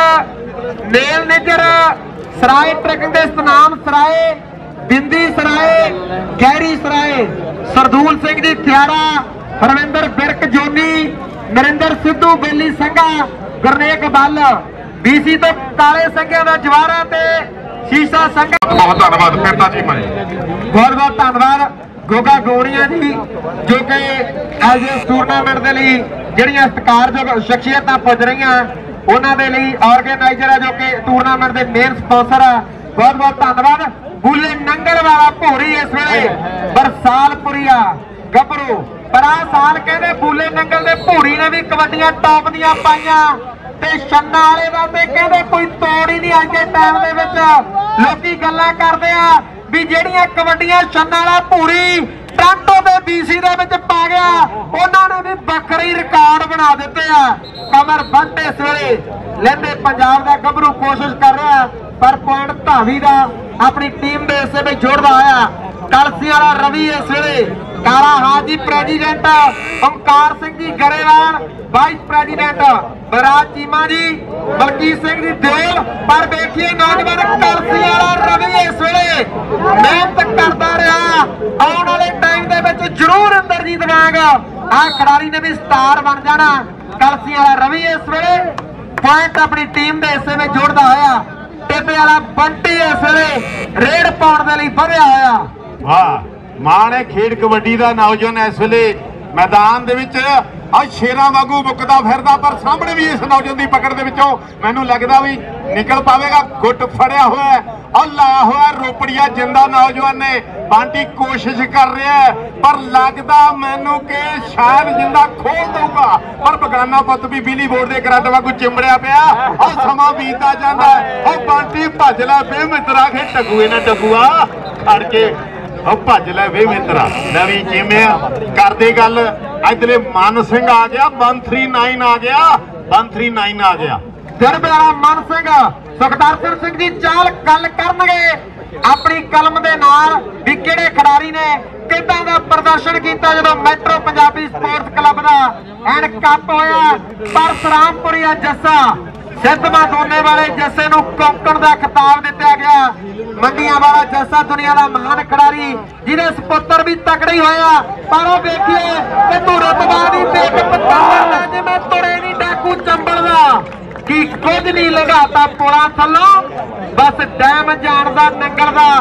ਨੇਲ ਨਿੱਜਰ, ਸਰਾਏ ਟਰੈਕਿੰਗ ਦੇ ਸਤਨਾਮ ਸਰਾਏ, ਬਿੰਦੀ ਸਰਾਏ, ਗਹਿਰੀ ਸਰਾਏ, ਸਰਦੂਲ ਸਿੰਘ ਜੀ ਥਿਆੜਾ, ਹਰਵਿੰਦਰ ਬਿਰਕ ਜੋਨੀ, ਨਰਿੰਦਰ ਸਿੱਧੂ, ਬੇਲੀ ਸਿੰਘਾ, ਗੁਰਨੇਕ ਬੱਲ, ਬੀਸੀ ਤੋਂ ਕਾਲੇ ਸੰਘਿਆਂ ਦਾ ਜਵਾਰਾ ਤੇ ਸ਼ੀਸ਼ਾ ਸੰਘਾ। ਬਹੁਤ ਧੰਨਵਾਦ ਫਿਰਦਾ ਜੀ ਮੈਂ ਬਹੁਤ ਬਹੁਤ ਧੰਨਵਾਦ ਗੋਗਾ ਗੋਰੀਆਂ ਜੀ ਜੋ ਕਿ ਅੱਜ ਇਸ ਟੂਰਨਾਮੈਂਟ ਦੇ ਲਈ ਜਿਹੜੀਆਂ ਸਤਿਕਾਰਯੋਗ ਸ਼ਖਸੀਅਤਾਂ ਪੁੱਜ ਰਹੀਆਂ ਉਹਨਾਂ ਦੇ ਲਈ ਆਰਗੇਨਾਈਜ਼ਰ ਆ ਜੋ ਕਿ ਟੂਰਨਾਮੈਂਟ ਦੇ ਮੇਨ ਸਪਾਂਸਰ ਆ। ਬਹੁਤ ਬਹੁਤ ਧੰਨਵਾਦ। ਬੁੱਲੇ ਨੰਗਲ ਵਾਲਾ ਭੋਰੀ ਇਸ ਵੇਲੇ ਬਰਸਾਲਪੁਰੀਆ ਗੱਭਰੂ, ਪਰ ਆਹ ਸਾਲ ਕਹਿੰਦੇ ਬੁੱਲੇ ਨੰਗਲ ਦੇ ਭੋਰੀ ਨੇ ਵੀ ਕਬੱਡੀਆਂ ਟੌਪ ਦੀਆਂ ਪਾਈਆਂ ਤੇ ਛੰਨਾ ਵਾਲੇ ਦਾ ਤੇ ਕਹਿੰਦੇ ਕੋਈ ਤੋੜ ਹੀ ਨਹੀਂ। ਅੱਜ ਦੇ ਟਾਈਮ ਦੇ ਵਿੱਚ ਲੋਕੀ ਗੱਲਾਂ ਕਰਦੇ ਆ ਵੀ ਜਿਹੜੀਆਂ ਕਬੱਡੀਆਂ ਛੰਨਾ ਵਾਲਾ ਭੂਰੀ ਟ੍ਰਾਂਟੋ ਦੇ ਬੀਸੀ ਦੇ ਵਿੱਚ ਪਾ ਗਿਆ ਉਹਨਾਂ ਨੇ ਵੀ ਵੱਖਰੇ ਰਿਕਾਰਡ ਬਣਾ ਦਿੱਤੇ ਆ। ਕਮਰ ਬੰਟ ਇਸ ਵੇਲੇ ਲੈਂਦੇ ਪੰਜਾਬ ਦਾ ਗੱਭਰੂ ਕੋਸ਼ਿਸ਼ ਕਰ ਰਿਹਾ ਪਰ ਪੁਆਇੰਟ ਧਾਵੀ ਦਾ ਆਪਣੀ ਟੀਮ ਦੇ ਹਿੱਸੇ ਵਿੱਚ ਜੋੜਦਾ ਆਇਆ। ਕਲਸੀ ਵਾਲਾ ਰਵੀ ਇਸ ਵੇਲੇ, ਕਾਲਾ ਹਾਜੀ president, Omkar Singh ji Grewal vice president, Baraj Cheema ji, Balkit Singh ji Dal. ਪਰ ਵੇਖੀਏ ਨੌਜਵਾਨ ਕਲਸੀ ਵਾਲਾ ਰਵੀ ਇਸ ਵੇਲੇ ਮਿਹਨਤ ਕਰਦਾ ਰਿਹਾ। ਆਉਣ ਵਾਲੇ ਟਾਈਮ ਦੇ ਵਿੱਚ ਜ਼ਰੂਰ ਇੰਦਰਜੀਤ ਵਾਂਗ ਆਹ ਖਿਡਾਰੀ ਨੇ ਵੀ ਸਟਾਰ ਬਣ ਜਾਣਾ। ਕਲਸੀ ਵਾਲਾ ਰਵੀ ਇਸ ਵੇਲੇ ਪੁਆਇੰਟ ਆਪਣੀ ਟੀਮ ਦੇ ਹਿੱਸੇ ਵਿੱਚ ਜੋੜਦਾ ਹੋਇਆ। ਟੇਬੇ ਵਾਲਾ ਬੰਟੀ ਇਸ ਵੇਲੇ ਰੇਡ ਪਾਉਣ ਦੇ ਲਈ ਵਧਿਆ ਹੋਇਆ। ਵਾਹ, ਮਾਣ ਹੈ ਖੇਡ ਕਬੱਡੀ ਦਾ। ਨੌਜਵਾਨ ਇਸ ਵੇਲੇ ਮੈਦਾਨ ਦੇ ਵਿੱਚ ਆ ਸ਼ੇਰਾਂ ਵਾਂਗੂ ਮੁੱਕਦਾ ਫਿਰਦਾ, ਪਰ ਸਾਹਮਣੇ ਵੀ ਇਸ ਨੌਜਵਾਨ ਦੀ ਪਕੜ ਦੇ ਵਿੱਚੋਂ ਮੈਨੂੰ ਲੱਗਦਾ ਵੀ ਨਿਕਲ ਪਾਵੇਗਾ। ਗੁੱਟ ਫੜਿਆ ਹੋਇਆ ਔਰ ਲਾਇਆ ਹੋਇਆ ਰੋਪੜੀਆ ਜਿੰਦਾ ਨੌਜਵਾਨ ਨੇ। ਬਾਂਟੀ ਕੋਸ਼ਿਸ਼ ਕਰ ਰਿਹਾ ਪਰ ਲੱਗਦਾ ਮੈਨੂੰ ਕਿ ਸ਼ਾਇਦ ਜਿੰਦਾ ਖੋਲ ਦਊਗਾ, ਪਰ ਬਗਾਨਾ ਪੁੱਤ ਵੀ ਬਿਜਲੀ ਬੋਰਡ ਦੇ ਕਰੰਟ ਵਾਂਗੂ ਚਿੰਬੜਿਆ ਪਿਆ। ਔਰ ਸਮਾਂ ਬੀਤਦਾ ਜਾਂਦਾ ਉਹ ਬਾਂਟੀ ਭੱਜ ਲੈ ਬੇ ਮਿੱਤਰਾ, ਖੇ ਟੱਗੂਏ ਨਾ ਟੱਗੂਆ ਖੜ ਕੇ ਉਹ ਭੱਜ ਲੈ ਵੇ ਮਿੱਤਰਾ। ਨਵੀਂ ਚੀਮਿਆ ਕਰਦੇ ਗੱਲ। ਇੱਧਰੇ ਮਨ ਸਿੰਘ ਆ ਗਿਆ, ਇੱਕ ਸੌ ਉਨਤਾਲੀ ਆ ਗਿਆ, ਇੱਕ ਸੌ ਉਨਤਾਲੀ ਆ ਗਿਆ। ਦਿਰਬੇ ਵਾਲਾ ਮਨ ਸਿੰਘ, ਸੁਖਦਰਸ਼ਨ ਸਿੰਘ ਜੀ ਚਾਲ ਗੱਲ ਕਰਨਗੇ ਆਪਣੀ ਕਲਮ ਦੇ ਨਾਲ ਵੀ ਕਿਹੜੇ ਖਿਡਾਰੀ ਨੇ ਕਿੱਦਾਂ ਦਾ ਪ੍ਰਦਰਸ਼ਨ ਕੀਤਾ ਜਦੋਂ ਮੈਟਰੋ ਪੰਜਾਬੀ ਸਪੋਰਟਸ ਕਲੱਬ ਦਾ ਐਂਡ ਕੱਪ ਹੋਇਆ। ਪਰਸਰਾਮਪੁਰੀਆ ਜੱਸਾ ਸਿੱਧਮਾ ਦੋਨੇ ਵਾਲੇ ਜੱਸੇ ਨੂੰ ਕੋਂਕਣ ਦਾ ਖਿਤਾਬ ਦਿੱਤਾ ਗਿਆ। ਮੰਡੀਆਂ ਵਾਲਾ ਜੱਸਾ ਦੁਨੀਆ ਦਾ ਮਹਾਨ ਖਿਡਾਰੀ ਜਿਹਦੇ ਸੁਪੁੱਤਰ ਵੀ ਤਕੜੇ ਹੋਇਆ। ਪਰ ਉਹ ਵੇਖੀਏ ਕਿ ਤੂੰ ਰਤਬਾ ਦੀ ਟੇਕ ਪਤਾਲਾ ਜਿਵੇਂ ਤੁਰੇ ਨਹੀਂ ਡਾਕੂ ਚੰਬਲਦਾ ਕਿ ਕੁਝ ਨਹੀਂ ਲਗਾਤਾ ਪੁਲਾਂ ਥੱਲੋਂ, ਬਸ ਡੈਮ ਜਾਣਦਾ ਨੰਗਲ ਦਾ।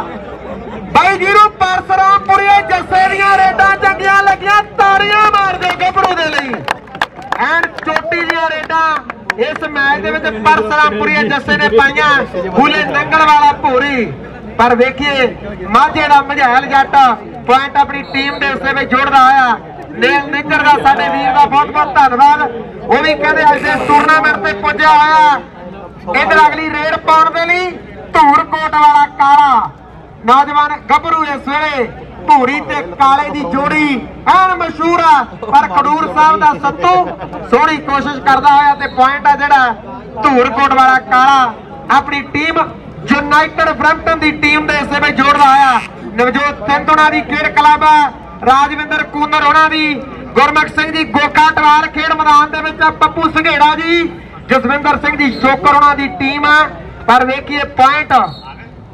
ਬਾਈ ਜੀਰੂ ਪਰਸਰਾਮਪੁਰੀਆ ਜੱਸੇ ਦੀਆਂ ਰੇਡਾਂ ਚੰਗੀਆਂ ਲੱਗੀਆਂ, ਤਾੜੀਆਂ ਮਾਰਦੇ ਗੱਭਰੂ ਦੇ ਲਈ। ਐਨ ਚੋਟੀ ਦੀਆਂ ਰੇਡਾਂ ਇਸ ਮੈਚ ਦੇ ਵਿੱਚ ਪਰਸਰਾਮਪੁਰੀਆ ਜੱਸੇ ਨੇ ਪਾਈਆਂ, ਬੁੱਲੇ ਨੰਗਲ ਵਾਲਾ ਭੋਰੀ। ਪਰ ਵੇਖੀਏ ਮਾਝੇ ਦਾ ਮਝੈਲ ਜੱਟ ਪੁਆਇੰਟ ਆਪਣੀ ਟੀਮ ਦੇ ਹਿੱਸੇ ਵਿੱਚ ਜੋੜਦਾ ਆਇਆ। ਨੇਲ ਨਿੱਜਰ ਦਾ ਸਾਡੇ ਵੀਰ ਦਾ ਬਹੁਤ ਬਹੁਤ ਧੰਨਵਾਦ। ਉਹ ਵੀ ਕਹਿੰਦੇ ਅੱਜ ਦੇ ਟੂਰਨਾਮੈਂਟ ਤੇ ਪੁੱਜਿਆ ਹੋਇਆ। ਇਧਰ ਅਗਲੀ ਰੇਡ ਪਾਉਣ ਦੇ ਲਈ ਧੂਰਕੋਟ ਵਾਲਾ ਕਾਲਾ ਨੌਜਵਾਨ ਗੱਭਰੂ ਇਸ ਵੇਲੇ ਭੂਰੀ ਤੇ ਕਾਲੇ ਦੀ ਜੋੜੀ ਐਨ ਮਸ਼ਹੂਰ ਆ। ਪਰ ਖਡੂਰ ਸਾਹਿਬ ਦਾ ਸੱਤੂ ਸੋਹਣੀ ਕੋਸ਼ਿਸ਼ ਕਰਦਾ ਹੋਇਆ ਤੇ ਪੁਆਇੰਟ ਆ ਜਿਹੜਾ ਧੂਰਕੋਟ ਵਾਲਾ ਕਾਲਾ ਆਪਣੀ ਟੀਮ ਯੂਨਾਈਟਿਡ ਬਰੈਂਪਟਨ ਦੀ ਟੀਮ ਦੇ ਹਿੱਸੇ ਵਿੱਚ ਜੋੜਦਾ ਆਇਆ। ਨਵਜੋਤ ਸਿੰਧੂਣਾ ਦੀ ਖੇਡ ਕਲੱਬ, ਰਾਜਵਿੰਦਰ ਕੂਨਰ ਹੋਣਾ ਦੀ, ਗੁਰਮੁਖ ਸਿੰਘ ਜੀ ਗੋਕਾ ਟਵਾਰ ਖੇਡ ਮੈਦਾਨ ਦੇ ਵਿੱਚ, ਪੱਪੂ ਸੰਘੇੜਾ ਜੀ, ਜਸਵਿੰਦਰ ਸਿੰਘ ਜੀ ਸ਼ੋਕਰ ਹੋਣਾ ਦੀ ਟੀਮ ਆ। ਪਰ ਵੇਖੀਏ ਪੁਆਇੰਟ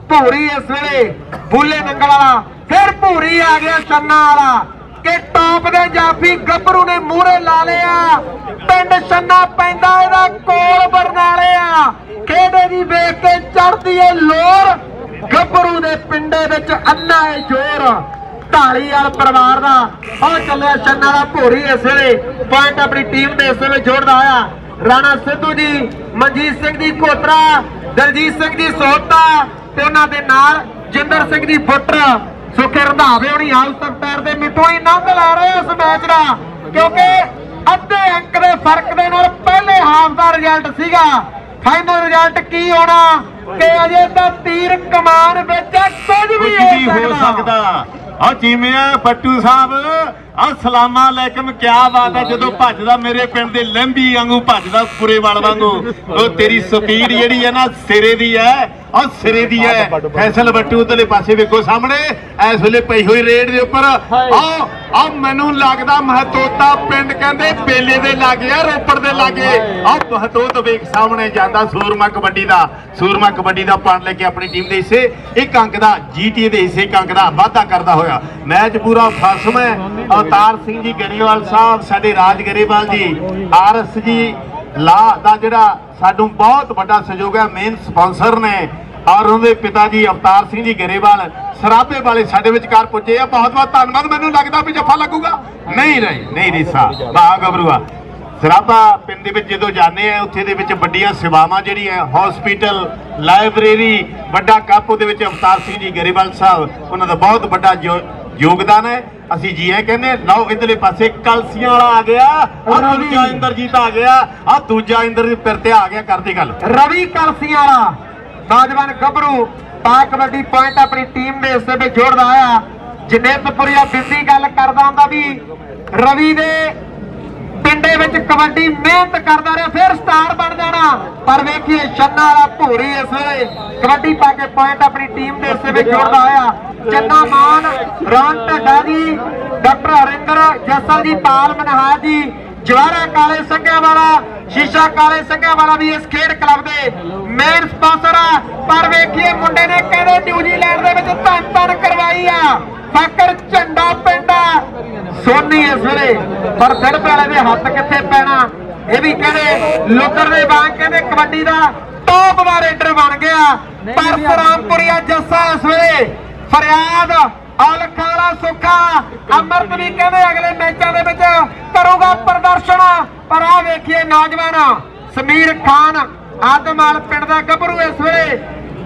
ਭੂਰੀ ਇਸ ਵੇਲੇ ਬੁੱਲੇ ਨੰਗਲ ਵਾਲਾ, ਫਿਰ ਭੂਰੀ ਆ ਗਿਆ ਛੰਨਾ ਵਾਲਾ ਕਿ ਟੌਪ ਦੇ ਜਾਫੀ ਗੱਭਰੂ ਨੇ ਮੂਹਰੇ ਲਾ ਲਿਆ। ਪਿੰਡ ਛੰਨਾ ਪੈਂਦਾ ਇਹਦਾ ਕੋਲ ਬਰਨਾਲੇ ਆ, ਖੇਡੇ ਦੀ ਵੇਖ ਕੇ ਚੜਦੀ ਏ ਲੋਰ, ਗੱਭਰੂ ਦੇ ਪਿੰਡੇ ਵਿੱਚ ਅੰਨਾ ਏ ਜ਼ੋਰ। ਢਾਲੀ ਵਾਲ ਪਰਿਵਾਰ ਦਾ ਉਹ ਚੱਲਿਆ ਛੰਨਾ ਦਾ ਭੂਰੀ ਇਸ ਵੇਲੇ ਪੁਆਇੰਟ ਆਪਣੀ ਟੀਮ ਦੇ ਇਸ ਵੇਲੇ ਜੋੜਦਾ ਆਇਆ। ਰਾਣਾ ਸਿੱਧੂ ਜੀ, ਮਨਜੀਤ ਸਿੰਘ ਦੀ ਕੋਤਰਾ, ਦਲਜੀਤ ਸਿੰਘ ਦੀ ਸੋਹਤਾ ਤੇ ਉਹਨਾਂ ਦੇ ਨਾਲ ਜਿੰਦਰ ਸਿੰਘ ਦੀ ਫੁੱਟਰ, ਸੁੱਖੇ ਰੰਧਾਵੇ ਹੋਣੀ ਹਾਲ ਤੱਕ ਪੈਰ ਦੇ ਮਿੱਠੂ ਹੀ ਨੰਦ ਲੈ ਰਹੇ ਇਸ ਮੈਚ ਦਾ, ਕਿਉਂਕਿ ਅੱਧੇ ਅੰਕ ਦੇ ਫਰਕ ਦੇ ਨਾਲ ਪਹਿਲੇ ਹਾਫ ਦਾ ਰਿਜ਼ਲਟ ਸੀਗਾ। ਫਾਈਨਲ ਰਿਜ਼ਲਟ ਕੀ ਹੋਣਾ ਕਿ ਅਜੇ ਤਾਂ ਤੀਰ ਕਮਾਨ ਵਿੱਚ ਕੁਝ ਵੀ ਹੋ ਸਕਦਾ। ਆ ਜਿਵੇਂ ਬੱਟੂ ਸਾਹਿਬ ਆ ਸਲਾਮਾ ਅਲੈਕਮ, ਕਿਆ ਬਾਤ ਹੈ ਜਦੋਂ ਭੱਜਦਾ ਮੇਰੇ ਪਿੰਡ ਦੇ ਲੰਬੀ ਵਾਂਗੂ ਭੱਜਦਾ, ਪੂਰੇ ਵਾਲ ਵਾਂਗੂ। ਉਹ ਤੇਰੀ ਸਪੀਡ ਜਿਹੜੀ ਹੈ ਨਾ ਸਿਰੇ ਦੀ ਹੈ, ਆ ਸਿਰੇ ਦੀ ਹੈ। ਫੈਸਲ ਬੱਟੂ ਉਧਰਲੇ ਪਾਸੇ ਵੇਖੋ ਸਾਹਮਣੇ ਇਸ ਵੇਲੇ ਪਈ ਹੋਈ ਰੇਡ ਦੇ ਉੱਪਰ। ਆ ਆ ਮੈਨੂੰ ਲੱਗਦਾ ਮਹਤੋਤਾ ਪਿੰਡ ਕਹਿੰਦੇ ਬੇਲੇ ਦੇ ਲਾਗੇ ਆ, ਰੋਪੜ ਦੇ ਲਾਗੇ। ਆ ਮਹਤੋਤ ਵੇਖ ਸਾਹਮਣੇ ਜਾਂਦਾ ਸੂਰਮਾ ਕਬੱਡੀ ਦਾ, ਸੂਰਮਾ ਕਬੱਡੀ ਦਾ ਪਾਣ ਲੈ ਕੇ ਆਪਣੀ ਟੀਮ ਦੇ ਹਿੱਸੇ ਇੱਕ ਅੰਕ ਦਾ, ਜੀਟੀਏ ਦੇ ਹਿੱਸੇ ਇੱਕ ਅੰਕ ਦਾ ਵਾਧਾ ਕਰਦਾ ਹੋਇਆ। ਮੈਚ ਪੂਰਾ ਫਸਮ ਹੈ। ਅਵਤਾਰ ਸਿੰਘ ਜੀ ਗਰੇਵਾਲ ਸਾਹਿਬ, ਸਾਡੇ ਰਾਜ ਗਰੇਵਾਲ ਜੀ, ਆਰ ਐਸ ਜੀ ਲਾ ਦਾ ਜਿਹੜਾ ਸਾਨੂੰ ਬਹੁਤ ਵੱਡਾ ਸਹਿਯੋਗ ਹੈ, ਮੇਨ ਸਪਾਂਸਰ ਨੇ, ਔਰ ਉਹਦੇ ਪਿਤਾ ਜੀ ਅਵਤਾਰ ਸਿੰਘ ਜੀ ਗਰੇਵਾਲ ਸਰਾਬੇ ਵਾਲੇ ਸਾਡੇ ਵਿਚਕਾਰ ਪੁੱਜੇ ਆ। ਬਹੁਤ ਬਹੁਤ ਧੰਨਵਾਦ। ਮੈਨੂੰ ਲੱਗਦਾ ਵੀ ਜੱਫਾ ਲੱਗੂਗਾ, ਨਹੀਂ ਨਹੀਂ ਨਹੀਂ ਰੀਸਾ ਵਾਹ ਗੱਭਰੂਆ। ਸਰਾਬਾ ਪਿੰਡ ਦੇ ਵਿੱਚ ਜਦੋਂ ਜਾਂਦੇ ਆ ਉੱਥੇ ਦੇ ਵਿੱਚ ਵੱਡੀਆਂ ਸੇਵਾਵਾਂ ਜਿਹੜੀਆਂ ਹਸਪੀਟਲ, ਲਾਇਬ੍ਰੇਰੀ, ਵੱਡਾ ਕੱਪ, ਉਹਦੇ ਵਿੱਚ ਅਵਤਾਰ ਸਿੰਘ ਜੀ ਗਰੇਵਾਲ ਸਾਹਿਬ ਉਹਨਾਂ ਦਾ ਬਹੁਤ ਵੱਡਾ ਯੋਗਦਾਨ ਹੈ। ਅਸੀਂ ਜੀ ਐ ਕਹਿੰਦੇ। ਲਓ ਇਧਰਲੇ ਪਾਸੇ ਕਲਸੀਆਂ ਵਾਲਾ ਆ ਗਿਆ, ਆ ਦੂਜਾ ਇੰਦਰਜੀਤ ਆ ਗਿਆ, ਆ ਦੂਜਾ ਇੰਦਰਜੀਤ ਫਿਰ ਤੇ ਆ ਗਿਆ। ਕਰਦੇ ਗੱਲ ਰਵੀ ਕਲਸੀਆਂ ਵਾਲਾ ਨੌਜਵਾਨ ਗੱਭਰੂ ਪਾ ਕਬੱਡੀ ਪੁਆਇੰਟ ਆਪਣੀ ਟੀਮ ਦੇ ਹਿੱਸੇ ਵਿੱਚ ਜੋੜਦਾ ਆਇਆ। ਜਨੇਤਪੁਰੀਆ ਬਿੰਦੀ ਗੱਲ ਕਰਦਾ ਹੁੰਦਾ ਵੀ ਰਵੀ ਦੇ ਪਿੰਡੇ ਵਿੱਚ ਕਬੱਡੀ ਮਿਹਨਤ ਕਰਦਾ ਰਿਹਾ, ਫਿਰ ਸਟਾਰ ਬਣ ਜਾਣਾ। ਪਰ ਵੇਖੀਏ ਛੰਨਾ ਵਾਲਾ ਭੂਰੀ ਇਸ ਵੇਲੇ ਕਬੱਡੀ ਪਾ ਕੇ ਪੁਆਇੰਟ ਆਪਣੀ ਟੀਮ ਦੇ ਹਿੱਸੇ ਵਿੱਚ ਜੋੜਦਾ ਆਇਆ। ਚੰਨਾ ਮਾਨ, ਰਾਮ ਢੱਡਾ ਜੀ, ਡਾਕਟਰ ਹਰਿੰਦਰ ਜੱਸਲ ਜੀ, ਪਾਲ ਮਨਹਾਰ ਜੀ, ਜਵਾਰਾ ਕਾਲੇ ਸੰਘਿਆਂ ਵਾਲਾ, ਸ਼ੀਸ਼ਾ ਕਾਲੇ ਸੰਘਿਆਂ ਵਾਲਾ ਵੀ ਇਸ ਖੇਡ ਕਲੱਬ ਦੇ ਮੇਨ ਸਪਾਂਸਰ ਆ। ਪਰ ਵੇਖੀਏ ਮੁੰਡੇ ਨੇ ਕਹਿੰਦੇ ਨਿਊਜ਼ੀਲੈਂਡ ਦੇ ਵਿੱਚ ਧੰਨ ਧੰਨ ਕਰਵਾਈ ਆ। ਫਕਰ ਝੰਡਾ ਪਿੰਡਾ ਸੋਨੀ ਇਸ ਵੇਲੇ, ਪਰ ਦਿਲ ਵਾਲੇ ਦੇ ਹੱਥ ਕਿੱਥੇ ਪੈਣਾ। ਇਹ ਵੀ ਕਹਿੰਦੇ ਲੁੱਦਰ ਦੇ ਵਾਂਗ ਕਹਿੰਦੇ ਕਬੱਡੀ ਦਾ ਟੌਪ ਦਾ ਰੇਡਰ ਬਣ ਗਿਆ। ਪਰ ਸਰਾਮਪੁਰੀਆ ਜੱਸਾ ਇਸ ਵੇਲੇ ਫਰਿਆਦ ਔਲਖਾ ਵਾਲਾ ਸੁੱਖਾ ਅਮਰਤ ਵੀ ਕਹਿੰਦੇ ਅਗਲੇ ਮੈਚਾਂ ਦੇ ਵਿੱਚ ਕਰੂਗਾ ਪ੍ਰਦਰਸ਼ਨ। ਪਰ ਆ ਵੇਖੀਏ ਨੌਜਵਾਨ ਸਮੀਰ ਖਾਨ ਆਦਮਾਲ ਪਿੰਡ ਦਾ ਗੱਭਰੂ ਇਸ ਵੇਲੇ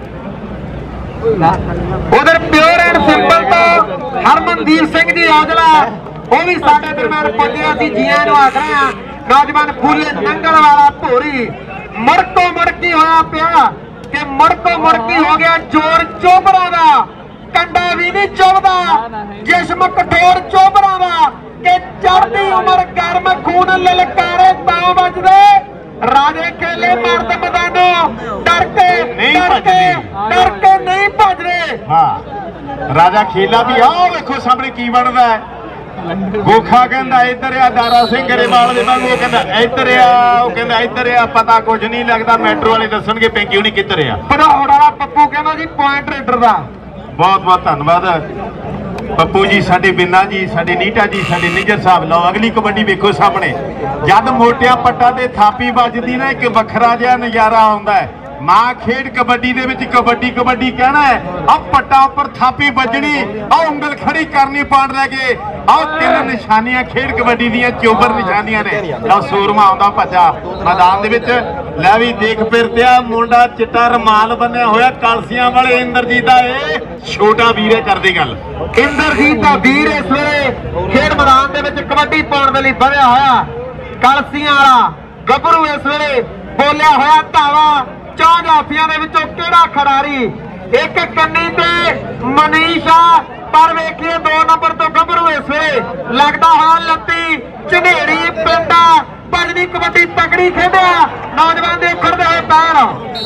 ਉਧਰ ਪਿਓਰ ਐਂਡ ਸਿੰਪਲ ਤੋਂ ਹਰਮਨਦੀਪ ਸਿੰਘ ਜੀ ਔਜਲਾ ਉਹ ਵੀ ਸਾਡੇ ਦਰਮਿਆਨ ਪਹੁੰਚਿਆ ਸੀ। ਜੀਆਂ ਨੂੰ ਆਖ ਰਹੇ ਆ ਨੌਜਵਾਨ ਫੂਲੇ ਨੰਗਲ ਵਾਲਾ ਭੋਰੀ ਮੁੜਕੋ ਮੁੜਕੀ ਹੋਇਆ ਪਿਆ ਕਿ ਮੁੜਕੋ ਮੁੜਕੀ ਹੋ ਗਿਆ ਜ਼ੋਰ ਚੋਬਰਾਂ ਦਾ। ਕੰਡਾ ਵੀ ਨਹੀਂ ਚੁੱਭਦਾ, ਜਿਸਮ ਕਠੋਰ ਚੋਬਰਾਂ ਦਾ ਕਿ ਚੜ੍ਹਦੀ ਉਮਰ ਗਰਮ ਖੂਨ ਲਲਕਾਰੇ ਤਾਂ ਵੱਜਦੇ ਰਾਜੇ ਖੇਲੇ ਮਰਦ ਮੈਦਾਨੋਂ ਡਰ ਕੇ ਡਰ ਕੇ ਡਰ ਕੇ ਨਹੀਂ ਭੱਜਦੇ। ਹਾਂ ਰਾਜਾ ਖੇਲਾ ਵੀ ਆਹ ਵੇਖੋ ਸਾਹਮਣੇ ਕੀ ਬਣਦਾ ਹੈ। ਗੋਖਾ ਕਹਿੰਦਾ ਇੱਧਰ ਆ, ਦਾਰਾ ਸਿੰਘ ਗਰੇਵਾਲ ਦੇ ਵਾਂਗੂ ਉਹ ਕਹਿੰਦਾ ਇੱਧਰ ਆ, ਉਹ ਕਹਿੰਦਾ ਇੱਧਰ ਆ, ਪਤਾ ਕੁਝ ਨਹੀਂ ਲੱਗਦਾ। ਮੈਟਰੋ ਵਾਲੇ ਦੱਸਣਗੇ ਪਿੰਕੀ ਹੁਣੀ ਕਿੱਧਰ ਆ। ਭੜੌੜ ਵਾਲਾ ਪੱਪੂ ਕਹਿੰਦਾ ਜੀ ਪੁਆਇੰਟ ਰੇਡਰ ਦਾ ਬਹੁਤ ਬਹੁਤ ਧੰਨਵਾਦ ਪੱਪੂ ਜੀ, ਸਾਡੇ ਬਿੰਨਾ ਜੀ, ਸਾਡੇ ਨੀਟਾ ਜੀ, ਸਾਡੇ ਨਿੱਜਰ ਸਾਹਿਬ। ਲਓ ਅਗਲੀ ਕਬੱਡੀ ਵੇਖੋ ਸਾਹਮਣੇ। ਜਦ ਮੋਟਿਆਂ ਪੱਟਾਂ ਤੇ ਥਾਪੀ ਵੱਜਦੀ ਨਾ ਇੱਕ ਵੱਖਰਾ ਜਿਹਾ ਨਜ਼ਾਰਾ ਆਉਂਦਾ ਹੈ। ਮਾਂ ਖੇਡ ਕਬੱਡੀ ਦੇ ਵਿੱਚ ਕਬੱਡੀ ਕਬੱਡੀ ਕਹਿਣਾ ਹੈ। ਆ ਪੱਟਾਂ ਉੱਪਰ ਥਾਪੀ ਵੱਜਣੀ, ਆ ਉਂਗਲ ਖੜੀ ਕਰਨੀ ਪਾਣ ਲੈ ਕੇ। ਆਹ ਤਿੰਨ ਨਿਸ਼ਾਨੀਆਂ ਖੇਡ ਕਬੱਡੀ ਦੀਆਂ ਚੋਬਰ ਨਿਸ਼ਾਨੀਆਂ ਨੇ। ਲਓ ਸੂਰਮਾ ਆਉਂਦਾ ਭੱਜਾ ਮੈਦਾਨ ਦੇ ਵਿੱਚ। ਲੈ ਵੀ ਦੇਖ ਫਿਰਦਿਆ ਮੁੰਡਾ ਚਿੱਟਾ ਰਮਾਲ ਬੰਨਿਆ ਹੋਇਆ ਕਲਸੀਆਂ ਵਾਲੇ ਇੰਦਰਜੀਤ ਦਾ ਇਹ ਛੋਟਾ ਵੀਰ ਹੈ। ਕਰਦੇ ਗੱਲ ਇੰਦਰਜੀਤ ਦਾ ਵੀਰ ਇਸ ਵੇਲੇ ਖੇਡ ਮੈਦਾਨ ਦੇ ਵਿੱਚ ਕਬੱਡੀ ਪਾਉਣ ਦੇ ਲਈ ਵਧਿਆ ਹੋਇਆ। ਕਲਸੀਆਂ ਵਾਲਾ ਗੱਭਰੂ ਇਸ ਵੇਲੇ ਬੋਲਿਆ ਹੋਇਆ ਧਾਵਾ। ਚੌਂ ਜਾਫੀਆਂ ਦੇ ਵਿੱਚੋਂ ਕਿਹੜਾ ਖਿਡਾਰੀ ਇੱਕ ਕੰਨੀ ਤੇ ਮਨੀਸ਼ਾ, ਪਰ ਵੇਖੀਏ ਦੋ ਨੰਬਰ ਤੋਂ ਗੱਭਰੂ ਇਸ ਵੇਲੇ ਲੱਗਦਾ ਹੋਇਆ ਲੱਤੀ ਝਨੇੜੀ ਪਿੰਡਾ। ਭੱਜਦੀ ਕਬੱਡੀ ਤਕੜੀ ਖੇਡਿਆ ਨੌਜਵਾਨ ਦੇ ਖੜਦੇ ਹੋਏ ਪੈਰ।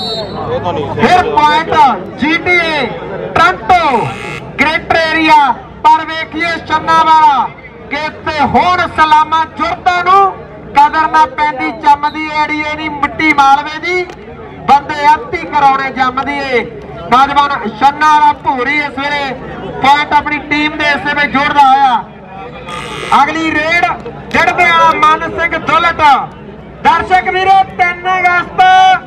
ਫਿਰ point GTA Toronto Greater Area. ਪਰ ਵੇਖੀਏ ਛੰਨਾ ਵਾਲਾ ਕਿ ਇੱਥੇ ਹੁਣ ਸਲਾਮਾਂ ਜੁਰਤਾਂ ਨੂੰ ਕਦਰ ਨਾ ਪੈਂਦੀ ਜੰਮਦੀ ਏੜੀਏ ਦੀ ਮਿੱਟੀ ਮਾਲਵੇ ਦੀ ਬੰਦੇ ਅੱਤੀ ਕਰਾਉਣੇ ਜੰਮਦੀ ਏ। नौजवान छन्ना वाला भूरी इस वेले पॉइंट अपनी टीम के हिस्से में जोड़ता होया। अगली रेड जड़दे वाला मान सिंह दुलट। दर्शक वीरो तीन अगस्त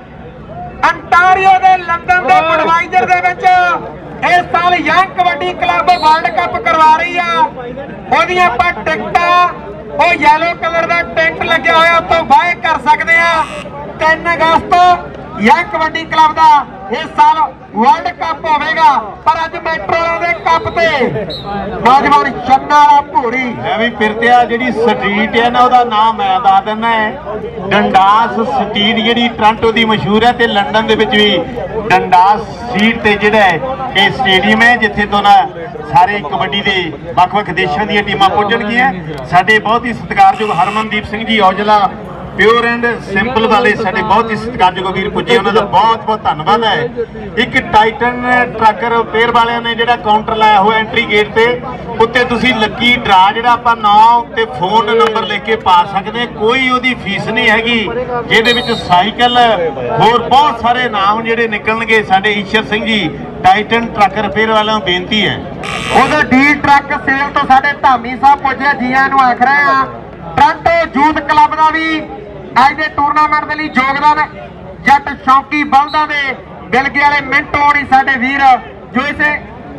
अंटारियो दे लंदन दे बुडवाइजर दे विच इस साल Young Kabaddi Club World Cup करवा रही है। ओदियां आपां टिकटां ओ येलो कलर का टेंट लगे होया तो बाय कर सकते हैं। तीन अगस्त यंग कबड्डी क्लब का इस साल वर्ल्ड कप होगा, पर अज मेट्रो दे कप ते नौजवान छन्ना वाला भूरी मैं भी फिरते जी स्ट्रीट है ना ਉਹਦਾ नाम मैं दस दिना है। डंडास स्ट्रीट जी टोरंटो की मशहूर है, तो लंडन के भी डंडास स्ट्रीट से जोड़ा है ये स्टेडियम है जिथे तो ना सारे कबड्डी के ਵੱਖ-ਵੱਖ देशों दी टीमां पुजणगीਆਂ। साडे बहुत ही सत्कारयोग Harmandeep Singh ji Aujla Pure and Simple वाले साडे बहुत ही सत्कारयोग वीर पुजे, उन्होंने बहुत बहुत धन्यवाद है। एक टाइटन ट्रैकर पेयर वाले ने जो काउंटर लाया हुआ एंट्री गेट से उत्ते तुसी लकी ड्रा जो आप नाम ते फोन नंबर लेके पा सकते, कोई वो फीस नहीं हैगी, जिहदे साइकिल होर बहुत सारे नाम जोड़े निकलणगे। साडे ईश्वर सिंह जी टाइटन ट्रैकर पेयर वालों बेनती है उधर डी ट्रक सेल तो साडे धामी साहब पुजे जियां नूं आख रहे हैं। टोरंटो यूथ क्लब का भी अज के टूरनामेंट के लिए योगदान जट शौकी बल्दां दे बिलगे वाले मिंटो होनी साडे वीर जो इसे